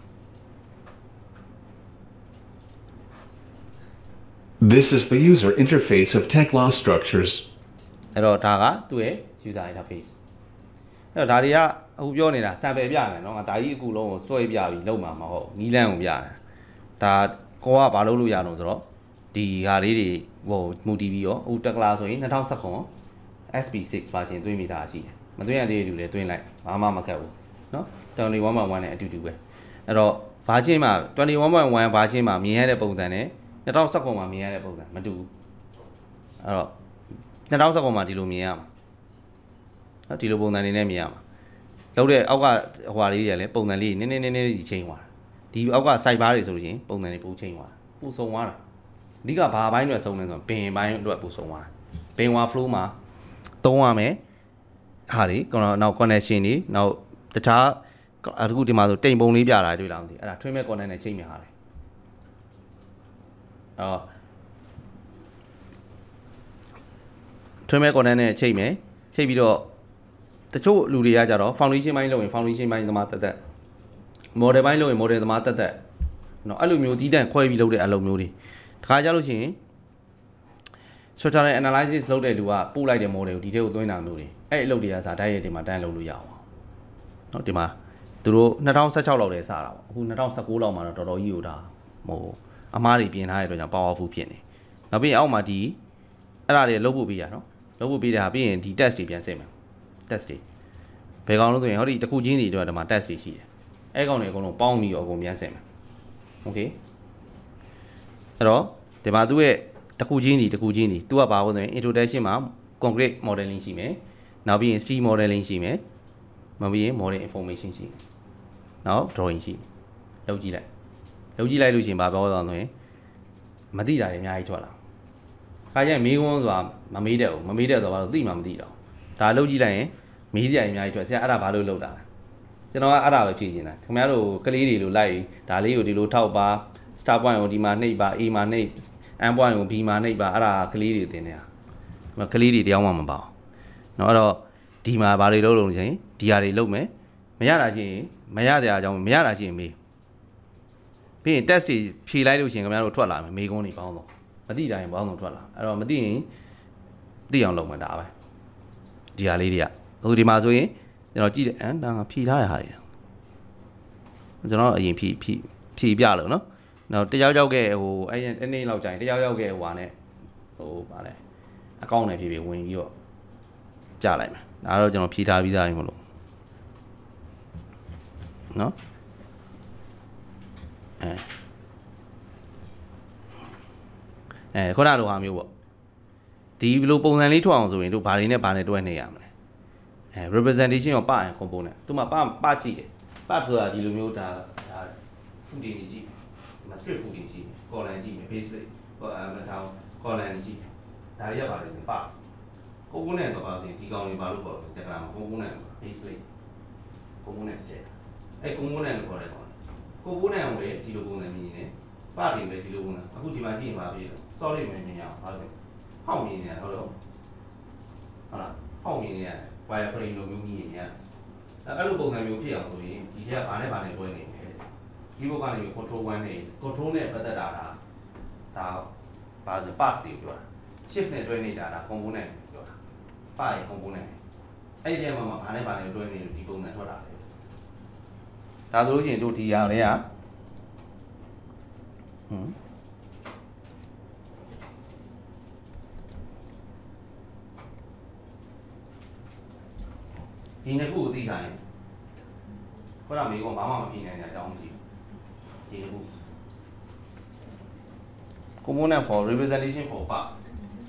This is the user interface of TechLaw Structures. အဲ့တော့ဒါကသူ့ရဲ့ user interface အဲ့တော့ဒါတွေကအခုပြောနေတာ sample ပြနေနော်ငါဒါကြီးအခုလုံးကိုစွဲပြပြီးလုပ်မှာမဟုတ်နီးလန်းကိုပြနေတာဒါကိုကဘာလုပ်လို့ရအောင်ဆိုတော့ဒီဟာလေးတွေဟိုမူတည်ပြီးတော့ဟိုတက္ကလာဆိုရင်2019 SP6 version သွင်းမိတာရှိတယ်မသွင်းရသေးတဲ့လူလည်းသွင်းလိုက်ဘာမှမခက်ဘူးနော်21.1နဲ့အတူတူပဲအဲ့တော့ version မှာ21.1 version မှာမြင်ရတဲ့ပုံစံနဲ့2019မှာမြင်ရတဲ့ပုံစံမတူဘူးအဲ့တော့2019မှာဒီလိုမြင်ရမှာနော်ဒီလိုပုံစံနေနဲ့မြင်ရမှာလောက်တဲ့အောက်ကဟိုဟာလေးတွေလည်းပုံစံလေးနည်းနည်းကြီးချိန်သွားဒီအောက်က site bar တွေဆိုလို့ရှိရင်ပုံစံတွေပိုချိန်သွားပိုဆုံးသွားတာအဓိကဘာဘိုင်းတွေဆုံးလဲဆိုတော့ဘင်ဘိုင်းအတွက်ပိုဆုံးသွားဘင်ဝါ flow မှာသုံးရမယ်ဟာတွေနောက် connection တွေနောက်တခြားအခုဒီမှာဆိုတိမ်ပုံလေးပြတာတွေ့လားမသိအဲ့ဒါ trim မဲ့ connection နဲ့ချိန်မြဟာတယ်ထွေးမဲ့ content နဲ့ချိန်မယ်ချိန်ပြီးတော့တချို့လူတွေကကြတော့ foundation ဘိုင်းလုပ်ရင် foundation ဘိုင်းသမားတက် model ဘိုင်းလုပ်ရင် model သမားတက်နော်အဲ့လိုမျိုးတီးတန့်ခွဲပြီးလုပ်တဲ့အလုပ်မျိုးတွေတခါကြလို့ရှိရင် structural analysis လုပ်တဲ့လူကပို့လိုက်တဲ့ model ကိုဒီထဲကိုသွင်းတာမျိုးတွေအဲ့အလုပ်တွေကစားတိုက်ရိုက်ဒီမှာတန်းလုပ်လို့ရအောင်နော်ဒီမှာသူတို့2016လောက်တည်းစတာပေါ့အခု2019လောက်မှာတော့တော်တော်ကြီးဟိုဒါဟိုအမားတွေပြင်ထားတဲ့အတွက်ကြောင့် powerful ဖြစ်နေနောက်ပြီးအောက်မှာဒီအဲ့ဒါတွေလုပ်ဖို့ပေးရနော်လုပ်ဖို့ပေးတာပြီးရင်ဒီ test တွေပြန်စစ်မယ် test တွေဘယ်ကောင်လို့ဆိုရင်ဟောဒီတစ်ခုချင်းစီအတွက်ဒီမှာ test တွေရှိတယ်အဲ့ကောင်တွေအကုန်လုံးပေါင်းပြီးတော့အကုန်ပြန်စစ်မယ် okay အဲ့တော့ဒီမှာသူ့ရဲ့တစ်ခုချင်းစီသူကဘာလို့ဆိုရင် introduction မှာ concrete modeling ရှိမယ်နောက်ပြီးရင် street modeling ရှိမယ်နောက်ပြီးရင် model information ရှိမယ်နောက် drawing ရှိလုပ်ကြည့်လိုက်လို့ရှိရင်ဘာပြောသွားလဲဆိုရင်မသိတာတွေအများကြီးထွက်လာခါကျရင်မေးခွန်းဆိုတာမမေးတဲ့ဘူးမမေးတဲ့ဆိုတော့သိမှမသိတော့ဒါလုပ်ကြည့်လိုက်ရင်မေးစရာတွေအများကြီးထွက်ဆရာအဲ့ဒါဘာလို့လုပ်တာလဲကျွန်တော်ကအဲ့ဒါပဲဖြည့်နေတာခင်ဗျားတို့ကလေးတွေလိုလိုက်ဒါလေးကိုဒီလိုထောက်ပါ star point ကိုဒီမှာနှိပ်ပါ A မှာနှိပ် M point ကို B မှာနှိပ်ပါအဲ့ဒါကလေးတွေတင်နေတာကလေးတွေတယောက်မှမပါအောင်เนาะအဲ့တော့ဒီမှာဘာတွေလုပ်လို့ချင်းဒီဟာတွေလုပ်မယ်မရတာချင်းမရတဲ့အကြောင်းမရတာချင်းမေးပြီးရင် test တွေဖြေလိုက်လို့ရှင်ခင်ဗျားတို့ထွက်လာမယ်မေးခွန်းတွေပေါင်းတော့မသိတိုင်းပေါင်းတော့ထွက်လာအဲ့တော့မသိရင်သိအောင်လုပ်မှာဒါပဲဒီဟာလေးတွေကအခုဒီမှာဆိုရင်ကျွန်တော်ကြည့်တယ်ဒါဖြေထားတဲ့ဟာတွေကျွန်တော်အရင်ဖြေပြလို့နော်နောက်တယောက်ကဟိုအဲ့နေ့လောက်ကြာရင်တယောက်ကဟိုဟာနဲ့ဟိုဗာလဲအကောင့်နဲ့ဖြေဝင်ပြီးတော့ကြလိုက်မယ်ဒါတော့ကျွန်တော်ဖြေထားပြီးသားရင်မလို့နော်ခုနလိုဟာမျိုးပေါ့ဒီလိုပုံစံလေးထွက်အောင်ဆိုရင်တို့ဘာတွေနဲ့ဘာနဲ့တွဲနေရမလဲrepresentation ရောပရင် component သူမှပကြည့်တယ်ပဆိုတာဒီလိုမျိုးဒါ food တွေကြည့်ဒီမှာ street food တွေကြည့် column ကြည့် base လေးဟိုထောင် column ကြည့်ဒါတွေကဘာလဲဆိုပ component တော့ပါတယ်ဒီကောင်တွေဘာလို့ပေါ့တက္ကရာမှာ component base လေး component တဲ့အဲ့ component ကိုခေါ်တယ်ကောင် component ကိုလေဒီလိုပုံစံမြင်နေပတွေပဲဒီလိုပုံစံအခုဒီမှာကြည့်ရင်ပါပြီ solid မမြင်ရအောင်ဘာလို့ဟောက်မြင်နေရဟုတ်လားဟောက်မြင်နေရ wire frame လိုမျိုးမြင်နေရအဲ့လိုပုံစံမျိုးဖြစ်အောင်ဆိုရင်ဒီထက်ကဘာနဲ့တွဲနေလဲဒီဘက်ကနေ control 1နဲ့ control နဲ့ပတ်သက်တာဒါဘာလဲ parts တွေပြောတာ shift နဲ့တွဲနေတာဒါ component ပြောတာ part ရဲ့ component အဲ့ဒီထဲမှာဘာနဲ့တွဲနေလို့ဒီပုံစံထွက်တာလေဒါဆိုလို့ရှိရင်တို့ဒီဟာတွေကဒီနှစ်ခုကိုသိထားရင်ခုနမေးကောဘာမှမပြင်နိုင်တဲ့အကြောင်းမရှိဘူးဒီနှစ်ခု component for representation for parts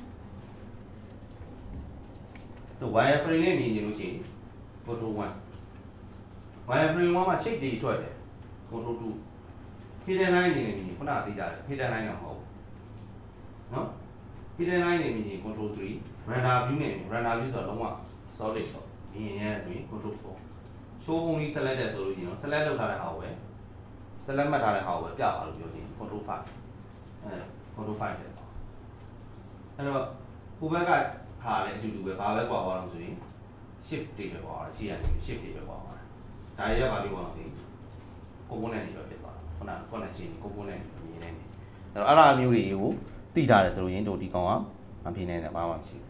တို့ wireframe နဲ့မြင်နေလို့ရှိရင် control 1 wireframe မှာ shape တွေထွက်တယ် control 2 hidden line နေမြင်ရင်ခုနသိကြတယ် hidden line တော့မဟုတ်ဘူးနော် hidden line နေမြင်ရင် control 3 render view နဲ့ render view ဆိုတော့လုံးဝ solid တော့မြင်ရဆိုရင် control 4 show only select တဲ့ဆိုလို့ရှိရင် select လုပ်ထားတဲ့ဟာကိုပဲ select မှတ်ထားတဲ့ဟာကိုပဲပြပါလို့ပြောချင် control 5 control 5တယ်အဲ့တော့ဟိုဘက်ကဟာလည်းအတူတူပဲဘာပဲကွာသွားလို့ဆိုရင် shift တွေပဲကွာရှိရတယ် shift တွေပဲကွာသွားဒါတွေကဘာလို့ကွာလို့ဆိုရင် component တွေပဲဖြစ်သွားတာခုန connection component တွေမြင်နေတယ်အဲ့တော့အဲ့ဒါမျိုးတွေကိုသိထားတယ်ဆိုလို့ရင်တို့ဒီကောင်ကမဖြစ်နိုင်တယ်ဘာမှမရှိ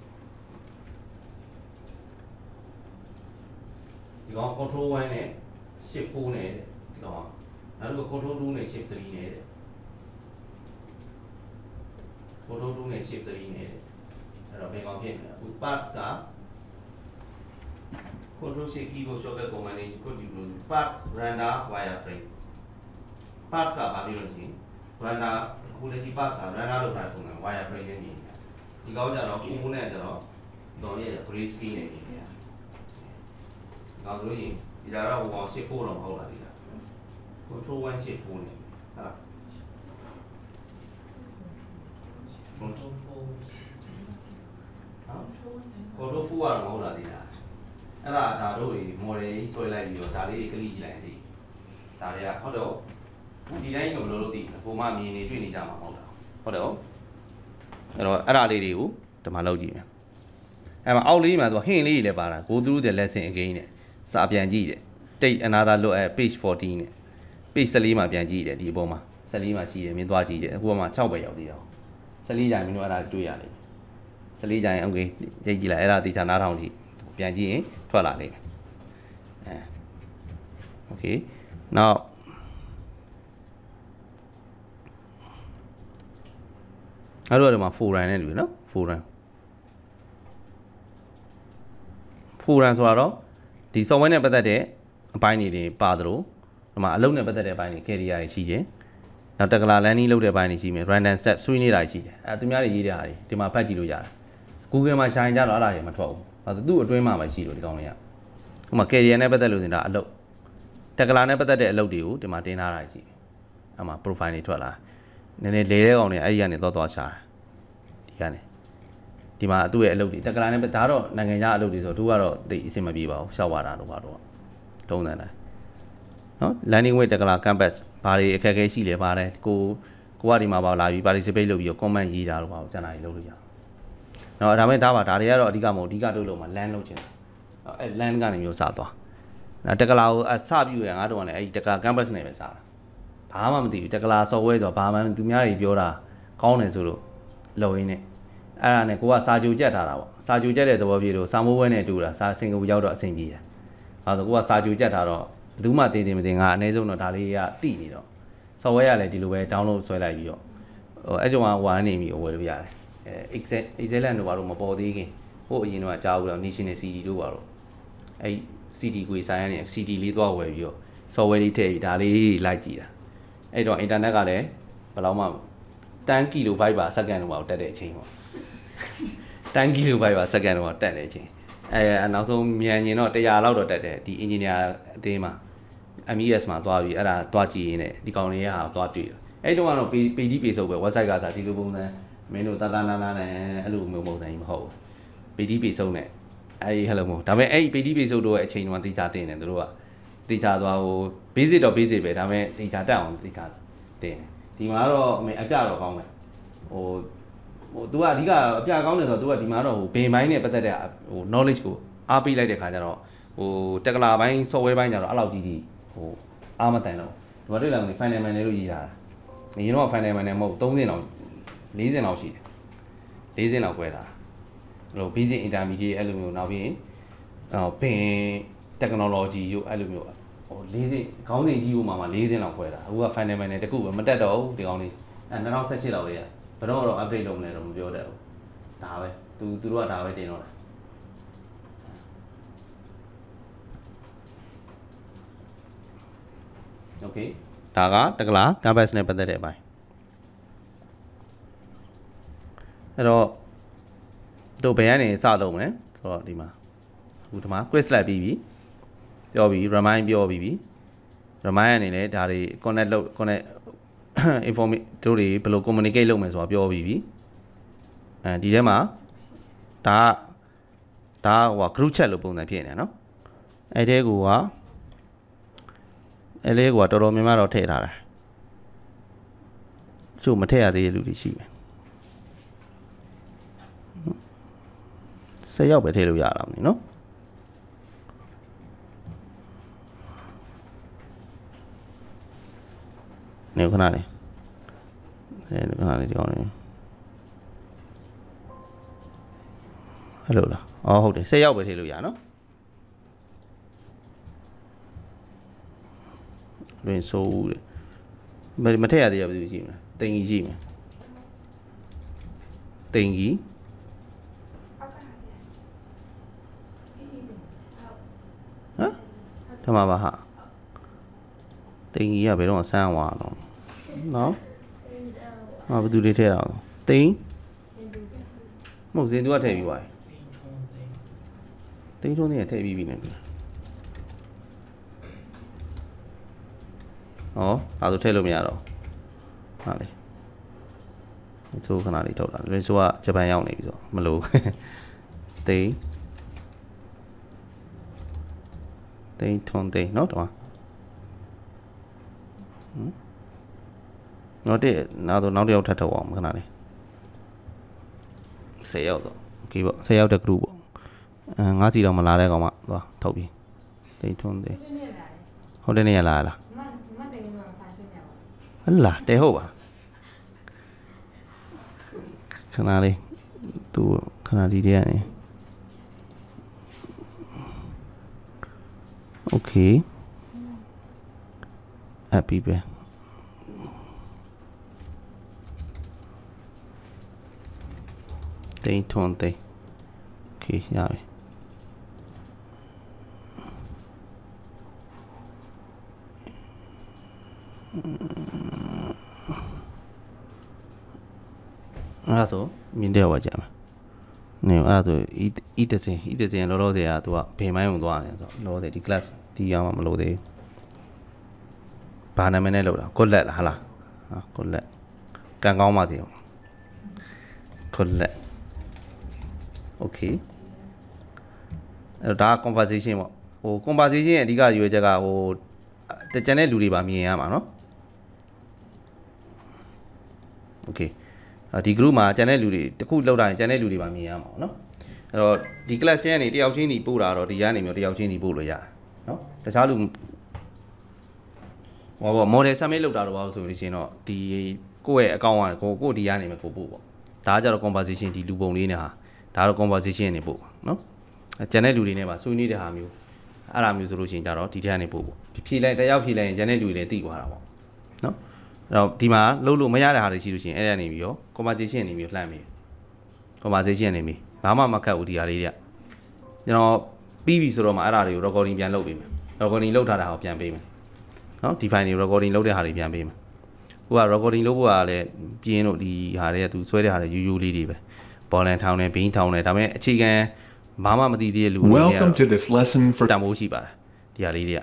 ဘူးဒီကောင် control 1နဲ့ shift 4နဲ့ဒီကောင်ကနောက်တစ်ခု control 2နဲ့ shift 3နဲ့control 2နဲ့ shift 3နဲ့အဲ့တော့ဘယ်ကောင်ဖြစ်လဲအခု parts က control shift keyboard shortcut combination ကိုဒီလို parts render wireframe parts ကဘာဖြစ်လို့ရှိရင် render အခုလက်ရှိ parts က render လုပ်ထားတဲ့ပုံစံ wireframe နဲ့မြင်နေတာဒီကောင်ကြတော့ component ကြတော့တော်ရဲ့ gray screen နဲ့မြင်နေတာဒါဆိုရင်ဒီကတော့ဟိုကောင် shift 4တော့မဟုတ်လားဒီက control 1 shift 4နဲ့ဟာ control 4ကတော့မဟုတ်လားဒီကအဲ့ဒါတို့တွေ model ကြီးဆွဲလိုက်ပြီးတော့ဒါလေးတွေကလိကြည့်လိုက်ရင်ဒါတွေကဟုတ်တော့ဒီတိုင်းကဘယ်လိုလုပ်သိလဲပုံမှန်မြင်နေတွေ့နေကြမှာမဟုတ်လားဟုတ်တယ်ဟုတ်အဲ့တော့အဲ့ဒါလေးတွေကိုဒီမှာလုပ်ကြည့်မယ်အဲ့မှာအောက်လေးမှာသူဟင်းလေးတွေလည်းပါတာ go through the lesson again နဲ့စာပြန်ကြည့်တယ် take another look at page 14နဲ့ page 14မှာပြန်ကြည့်တယ်ဒီအပေါ်မှာ14မှာရှိတယ်မင်းသွားကြည့်တယ်အခုမှ6ပဲရောက်သေးတယ်14ကြိုင်မင်းတို့အဲ့ဒါတွေ့ရလိမ့်မယ်14ကြိုင် okay ကြည့်ကြည့်လိုက်အဲ့ဒါတေချာနားထောင်ကြည့်ပြန်ကြည့်ရင်ထွက်လာလိမ့်မယ်okay now အဲ့တော့ဒီမှာ forum နဲ့တူတယ်နော် forum ဆိုတာတော့ဒီ software နဲ့ပတ်သက်တဲ့အပိုင်းတွေပါသလိုဒီမှာအလုပ်နဲ့ပတ်သက်တဲ့အပိုင်းတွေ career တွေရှိတယ်နောက်တက္ကလာ landing လုပ်တဲ့အပိုင်းတွေရှိမယ် random step ဆွေးနေတာရှိတယ်အဲသူများတွေရေးတဲ့ဟာတွေဒီမှာဖတ်ကြည့်လို့ရတယ် Google မှာရှာရင်ကြတော့အဲ့ဒါတွေမထွက်ဘူးဘာလို့သူ့အတွင်းမှာပဲရှိလို့ဒီကောင်တွေကဟိုမှာ career နဲ့ပတ်သက်လို့ဆိုတာအလုပ်တက္ကလာနဲ့ပတ်သက်တဲ့အလုပ်တွေကိုဒီမှာတင်ထားတာရှိတယ်အဲ့မှာ profile တွေထွက်လာနည်းနည်းလေတဲ့ကောင်တွေအဲ့ဒီကနေသွားရှာဒီကနေဒီမှာသူ့ရဲ့အလုပ်တွေတက္ကလာနဲ့ဒါတော့နိုင်ငံခြားအလုပ်တွေဆိုသူကတော့သိအဆင်မပြေပါဘူးရှောက်ရတာတော့တော့တုံးတယ်နော် landing with တက္ကလာ campus ဘာတွေအခက်အခဲရှိလဲပါတယ်ကိုကဒီမှာပါလာပြီး participate လုပ်ပြီးတော့ comment ရေးတာလို့ပါကျန်တာတွေလုပ်လို့ရအောင်နော်ဒါပေမဲ့ဒါတွေကတော့အဓိကမဟုတ်အဓိကတို့လို့မှာ land လုပ်ချင်တယ်အဲ land ကနေမျိုးစသွားတက္ကလာကိုစပြရငါတို့ကလည်းအဲဒီတက္ကလာ campus နဲ့ပဲစတာဘာမှမသိဘူးတက္ကလာ software ဆိုတော့ဘာမှသူများတွေပြောတာကောင်းတယ်ဆိုလို့လုပ်ရင်းနဲ့အဲ့ဒါနဲ့ကိုကစာကြိုကြက်ထားတာပေါ့စာကြိုကြက်တဲ့သဘောပြေလို့စာမိုးဝဲနဲ့တူတာစာစင်ကာပူရောက်တော့အဆင်ပြေတယ်အဲဒါဆိုကိုကစာကြိုကြက်ထားတော့ဘယ်သူမှတင်မတင်ငါအနည်းဆုံးတော့ဒါလေးကတိနေတော့ software ရလည်းဒီလိုပဲ download ဆွဲလိုက်ပြီးတော့အဲ့ကြောင့်ဟိုကနေပြီးဝယ်လို့ရတယ်excellent တို့ဘာလို့မပေါ်သေးခင်ဟိုအရင်တော့ကြားဘူးတော့ national CD တို့ဘာလို့အဲ့ CD ကိုဆိုင်ရနေ CD လေးသွားဝယ်ပြီးတော့ software လေးထည့်ပြီးဒါလေးလိုက်ကြည့်တာအဲ့တော့ internet ကလည်းဘယ်လောက်မှ10 kilobyte per second တော့တက်တဲ့အချိန်ပေါ့10 kilobyte per second တော့တက်တဲ့အချိန်နောက်ဆုံးမြန်ရင်တော့100လောက်တော့တက်တယ်ဒီ engineer အသေးမှာ MES မှာသွားပြီးအဲ့ဒါသွားကြည့်ရင်းနဲ့ဒီကောင်လေးဟာသွားတွေ့တယ်အဲ့တုန်းကတော့ PDP စုပ်ပဲ website ကစားဒီလိုပုံစံမင်းတို့တာနာနဲ့အဲ့လိုမျိုးပုံစံကြီးမဟုတ်ဘူး PDP စုပ်နဲ့အဲ့ဟဲ့လို့မဟုတ်ဒါပေမဲ့အဲ့ PDP စုပ်တို့ရဲ့အချိန်တုန်းကတေချာတင်တယ်သူတို့ကတေချာသွားဟို basic တော့ basic ပဲဒါပေမဲ့တေချာတက်အောင်တေချာတင်တယ်ဒီမှာတော့အပြတော့ကောင်းတယ်ဟို तू ကအဓိကအပြကောင်းတယ်ဆိုတော့ तू ကဒီမှာတော့ဟိုဘင်ပိုင်းနဲ့ပတ်သက်တဲ့ဟို knowledge ကိုအားပေးလိုက်တဲ့ခါကျတော့ဟိုတက္ကလာပိုင်း software ပိုင်းကျတော့အဲ့လောက်ကြီးဟိုအားမတန်တော့ဒီမှာတွေ့လာတယ် final manual လို့ရေးထားတာနေရင်တော့ final manual မဟုတ်30လောက်40လောက်ရှိတယ်40လောက်꿰တာအဲ့လို basic intermediate အဲ့လိုမျိုးနောက်ပြီးရင်ပင် technology ရုပ်အဲ့လိုမျိုးဟို40ခေါင်းစဉ်ကြီးဟိုမှာ40လောက်꿰တာအခုက final manual တခုပဲမတက်တော့ဘူးဒီကောင်းလေး2018လောက်လေးရဘယ်တော့တော့ update လုပ်မလဲတော့မပြောတတ်ဘူးဒါပဲသူတို့ကဒါပဲတင်တော့တာโอเคဒါကတက္ကလာ campus နဲ့ပတ်သက်တဲ့အပိုင်းအဲ့တော့တို့ဘယ်ကနေစလုပ်မလဲဆိုတော့ဒီမှာအခုဒီမှာ quiz လိုက်ပြီးပြီပြောပြီး remind ပြောပြီးပြီ remind အနေနဲ့ဒါတွေ connect လုပ် connect information တို့တွေဘယ်လို communicate လုပ်မယ်ဆိုတာပြောပြီးပြီဒီထဲမှာဒါဟို group chat လို့ပုံစံဖြစ်နေတယ်နော်အဲ့ဒီကူကအဲ့လေးကတော်တော်များများတော့ထည့်ထားတာချို့မထည့်ရသေးတဲ့လူတွေရှိမယ်10ယောက်ပဲထည့်လို့ရတာမသိနော်နေခဏလေးခဏလေးဒီကောင်းလေးဟယ်လိုလားအော်ဟုတ်တယ်10ယောက်ပဲထည့်လို့ရနော်လွင်ဆိုးတယ်မထည့်ရသေးရဘူးရှိမလားတင်ကြီးရှိမယ်တင်ကြီးဟမ်ထမပါဟာတင်ကြီးကဘယ်တော့ဆန်းသွားတော့နော်ဟာဘယ်သူတွေထည့်တာလဲတင်မဟုတ်စင်သူကထည့်ပြီးသွားပြီတင်ထုံးနေထည့်ပြီးပြီနေပြီဩဒါဆိုထည့်လို့မရတော့ဟာလေသူခဏလေးထုတ်တာလွင်ဆိုးကဂျပန်ရောက်နေပြီဆိုမလို့တိန်ထွန်တိန်เนาะဒီမှာနော်တဲ့နောက်တစ်ယောက်ထပ်ထုတ်အောင်ခဏလေး10ရောက်တော့โอเคပေါ့10ရောက်တဲ့ group ပေါ့ငါးစီတော့မလာတဲ့ကောင်မှသွားထုတ်ပြီတိတ်ထွန်းသေးဟုတ်တဲ့နေ့ရလာလားဟလာတဲဟုတ်ပါခဏလေးသူခဏဒီတည်းကနေโอเคhappy ပဲတိတ်ထွန်းသေးโอเคရပြီအဲ့ဒါဆိုမြင်တဲ့ဝါကြမှာနေအဲ့ဒါဆိုဤတစင်လောလောဆယ်ကသူကဘယ်မိုင်းုံသွားနေဆိုလောလောဆယ်ဒီ class ဒီရမှာမလို့သေးဘူးဘာနာမည်နဲ့လောက်တာကိုလက်လားဟာလားဟာကိုလက်ကန်ကောင်းပါသေးအောင်ကိုလက် okay အဲ့ဒါ conversation ပေါ့ဟို conversation ရဲ့အဓိကရွေးချက်ကဟိုတကြံတဲ့လူတွေပါမြင်ရမှာเนาะ okay ဒီ group မှာကျန်တဲ့လူတွေတခုလောက်တာရင်ကျန်တဲ့လူတွေပါမြင်ရမှာပေါ့နော်အဲ့တော့ဒီ class ချင်းကနေတယောက်ချင်းစီပို့တာတော့ဒီကနေမျိုးတယောက်ချင်းစီပို့လို့ရတယ်နော်တခြားလူဟောပေါ့ model submit လုပ်တာတော့ဘာလို့ဆိုလို့ရှိရင်တော့ဒီကိုယ့်ရဲ့ account ကကိုဒီကနေမျိုးကိုပို့ပေါ့ဒါကကြတော့ conversation ဒီလူပုံလေးနဲ့ဟာဒါတော့ conversation နေပို့နော်ကျန်တဲ့လူတွေနဲ့ပါဆွေးနွေးတဲ့ဟာမျိုးအဲ့ဒါမျိုးဆိုလို့ရှိရင်ကြတော့ဒီထက်ကနေပို့ပေါ့ဖြည့်လိုက်တယောက်ဖြည့်လိုက်ရင်ကျန်တဲ့လူတွေလည်းသိသွားတာပေါ့နော်အဲ့တော့ဒီမှာလုံးလို့မရတဲ့ဟာတွေရှိလို့ရှိရင်အဲ့ဒါနေပြီးတော့ conversation နေပြီးလှမ်းပြီ conversation နေပြီးဘာမှမခတ်ဘူးဒီဟာလေးတွေကကျွန်တော်ပြီးပြီဆိုတော့မှအဲ့ဒါတွေကို recording ပြန်လုပ်ပေးမယ် recording လုပ်ထားတာကိုပြန်ပေးမယ်နော်ဒီ file တွေ recording လုပ်တဲ့ဟာတွေပြန်ပေးမယ်ဟိုက recording လုပ်ဖို့ကလည်းပြင်းလို့ဒီဟာတွေကသူဆွဲတဲ့ဟာတွေယူယူလေးတွေပဲပေါ်လန်ထောင်းနေဘင်းထောင်းနေဒါပေမဲ့အခြေခံဘာမှမသိသေးတဲ့လူတွေ Welcome to this lesson for တန်ဖိုးရှိပါတယ်ဒီဟာလေးတွေက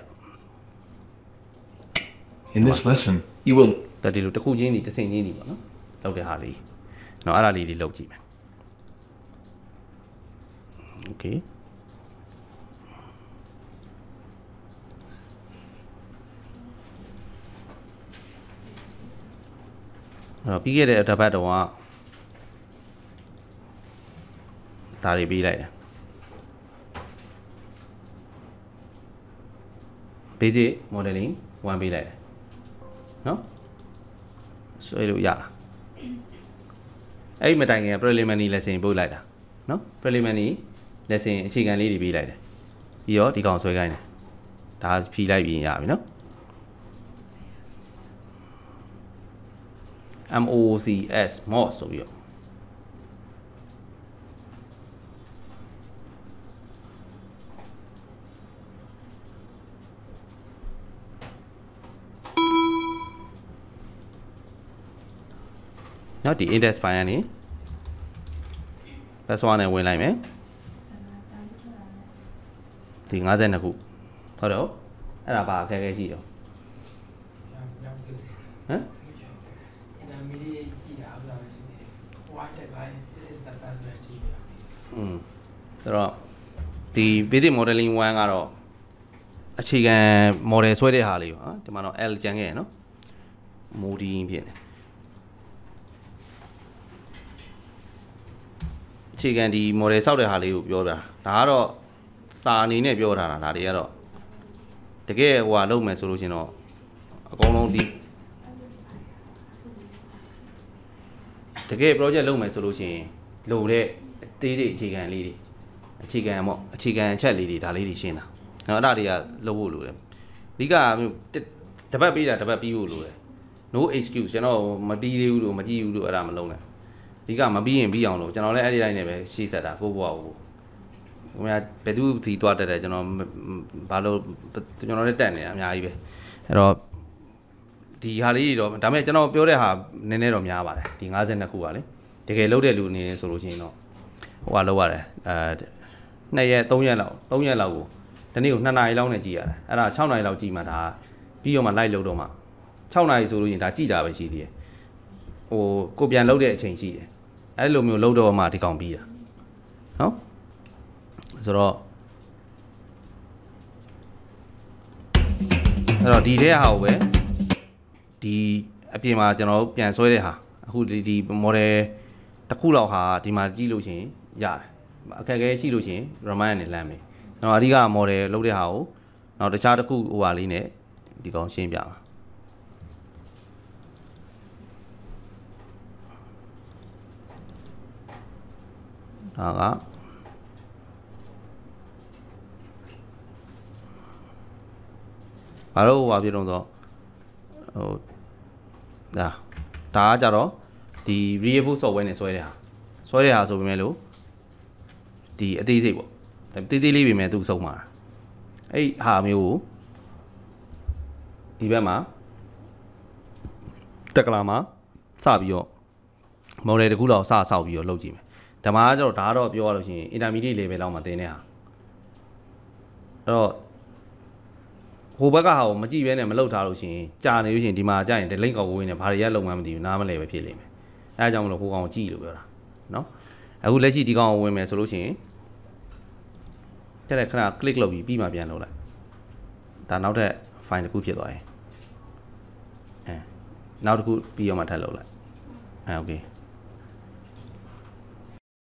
In this lesson you will တတိလို့တစ်ခုချင်းဒီတစ်စိမ့်ချင်းဒီပေါ့နော်လောက်တဲ့ဟာလေးနော်အဲ့ဒါလေးတွေလောက်ကြည့်မယ် Okay အဲ့တော့ပြီးခဲ့တဲ့တစ်ပတ်တော့ဒါတွေပြီးလိုက်တယ် basic modeling 1ပေးလိုက်တယ်နော်ဆွဲလို့ရလားအဲ့ဒီမတိုင်ခင် preliminary lesson ပို့လိုက်တာနော် preliminary lesson အခြေခံလေးတွေပေးလိုက်တယ်ပြီးတော့ဒီကောင်ဆွဲခိုင်းတယ်ဒါဖြီးလိုက်ပြီးရပြီနော် MOCS MOS ဆိုပြီးတော့နော်ဒီ index file ကနေ password နဲ့ဝင်လိုက်မယ်ဒီ52ခုဟုတ်တော့အဲ့ဒါပါအခက်အခဲရှိတော့ဟမ်ဆိုတော့ဒီ basic modeling 1ကတော့အခြေခံ model ဆွဲတဲ့ဟာလေးပေါ့ဒီမှာတော့ L ကျန်ခဲ့ရနော် modeling ဖြစ်နေအခြေခံဒီ model စောက်တဲ့ဟာလေးကိုပြောတာဒါကတော့စာအနေနဲ့ပြောထားတာဒါတွေကတော့တကယ်ဟိုဟာလုပ်မယ်ဆိုလို့ရှင်တော့အကုန်လုံးဒီတကယ် project လုပ်မယ်ဆိုလို့ရှင်လိုတဲ့တေးအခြေခံလေးတွေအခြေခံပေါ့အခြေခံအချက်လေးတွေဒါလေးတွေရှင်းတာနော်အဲ့ဒါတွေကလုပ်ဖို့လိုတယ်အဓိကတပတ်ပေးတာတပတ်ပြီးဖို့လိုတယ် no excuse ကျွန်တော်မပြီးသေးဘူးလို့မကြည့်ဘူးလို့အဲ့ဒါမလုပ်နဲ့အဓိကမပြီးရင်ပြီးအောင်လို့ကျွန်တော်လည်းအဲ့ဒီတိုင်းနဲ့ပဲရှေ့ဆက်တာကိုယ့်ဘဝကိုဟိုများဘယ်သူဒီတွားတက်တယ်ကျွန်တော်ဘာလို့ကျွန်တော်လည်းတက်နေတာအများကြီးပဲအဲ့တော့ဒီဟာလေးတွေတော့ဒါပေမဲ့ကျွန်တော်ပြောတဲ့ဟာနည်းနည်းတော့များပါတယ်ဒီ52ခုပါလေတကယ်လုပ်တဲ့လူအနေနဲ့ဆိုလို့ရှိရင်တော့ဟိုကလောက်ရတယ်2ရက်3ရက်လောက်ကိုဒီနေ့ကို2နာရီလောက်နဲ့ကြည့်ရတယ်အဲ့ဒါ6နာရီလောက်ကြည့်မှဒါပြီးတော့မှ live လုပ်တော့မှ6နာရီဆိုလို့ရှိရင်ဒါကြည့်တာပဲရှိသေးတယ်ဟိုကိုပြန်လုပ်တဲ့အချိန်ရှိတယ်အဲ့လိုမျိုးလုပ်တော့မှဒီကောင်ပြီးတာနော်ဆိုတော့အဲ့တော့ဒီထဲဟာကိုပဲဒီအပြင်မှာကျွန်တော်တို့ပြန်ဆွဲတဲ့ဟာအခုဒီ model တစ်ခုလောက်ဟာဒီမှာကြည့်လို့ရှိရင်ရတယ်အခက်အခဲရှိလို့ရှိရင် remind နဲ့လမ်းမယ်ကျွန်တော်အဓိက model လုပ်တဲ့ဟာကိုနောက်တခြားတစ်ခုဟိုဟာလေးနဲ့ဒီကောင်ရှင်းပြပါဒါကဘာလို့ဟိုပြတော့ဆိုဟိုဒါကကြတော့ဒီ real software နဲ့ဆွဲတဲ့ဟာဆိုပေမဲ့လို့ဒီအသေးစိတ်ပေါ့တေးသေးလေးပဲမဲ့သူစုံမှာအဲ့ဟာမျိုးကိုဒီဘက်မှာတက်ကလာမှာစပြီးတော့ model တကူလောက်စဆောက်ပြီးတော့လုပ်ကြည့်မယ်ဓမ္မကကျတော့ဒါကတော့ပြောရလို့ရှိရင် intermediate level လောက်မှာသင်တဲ့ဟာအဲ့တော့ဟိုဘက်ကဟာကိုမကြည့်ဘဲနဲ့မလုပ်ထားလို့ရှိရင်ကြာနေလို့ရှိရင်ဒီမှာကြာရင် delink ကောက်ဝင်းနေဘာတွေရလုံမှန်းမသိဘူးနားမလဲပဲဖြစ်လိမ့်မယ်အဲအကြောင်းမလို့ဟိုကောင်ကိုကြည့်လို့ပြောတာနော်အခုလက်ရှိဒီကောင်ကိုဝင်မယ်ဆိုလို့ရှိရင်တက်ခဏ click လုပ်ပြီးမှပြန်လုပ်လိုက်ဒါနောက်ထပ် file တစ်ခုဖြစ်သွားရင်နောက်တစ်ခုပြီးတော့မှထပ်လုပ်လိုက်โอเค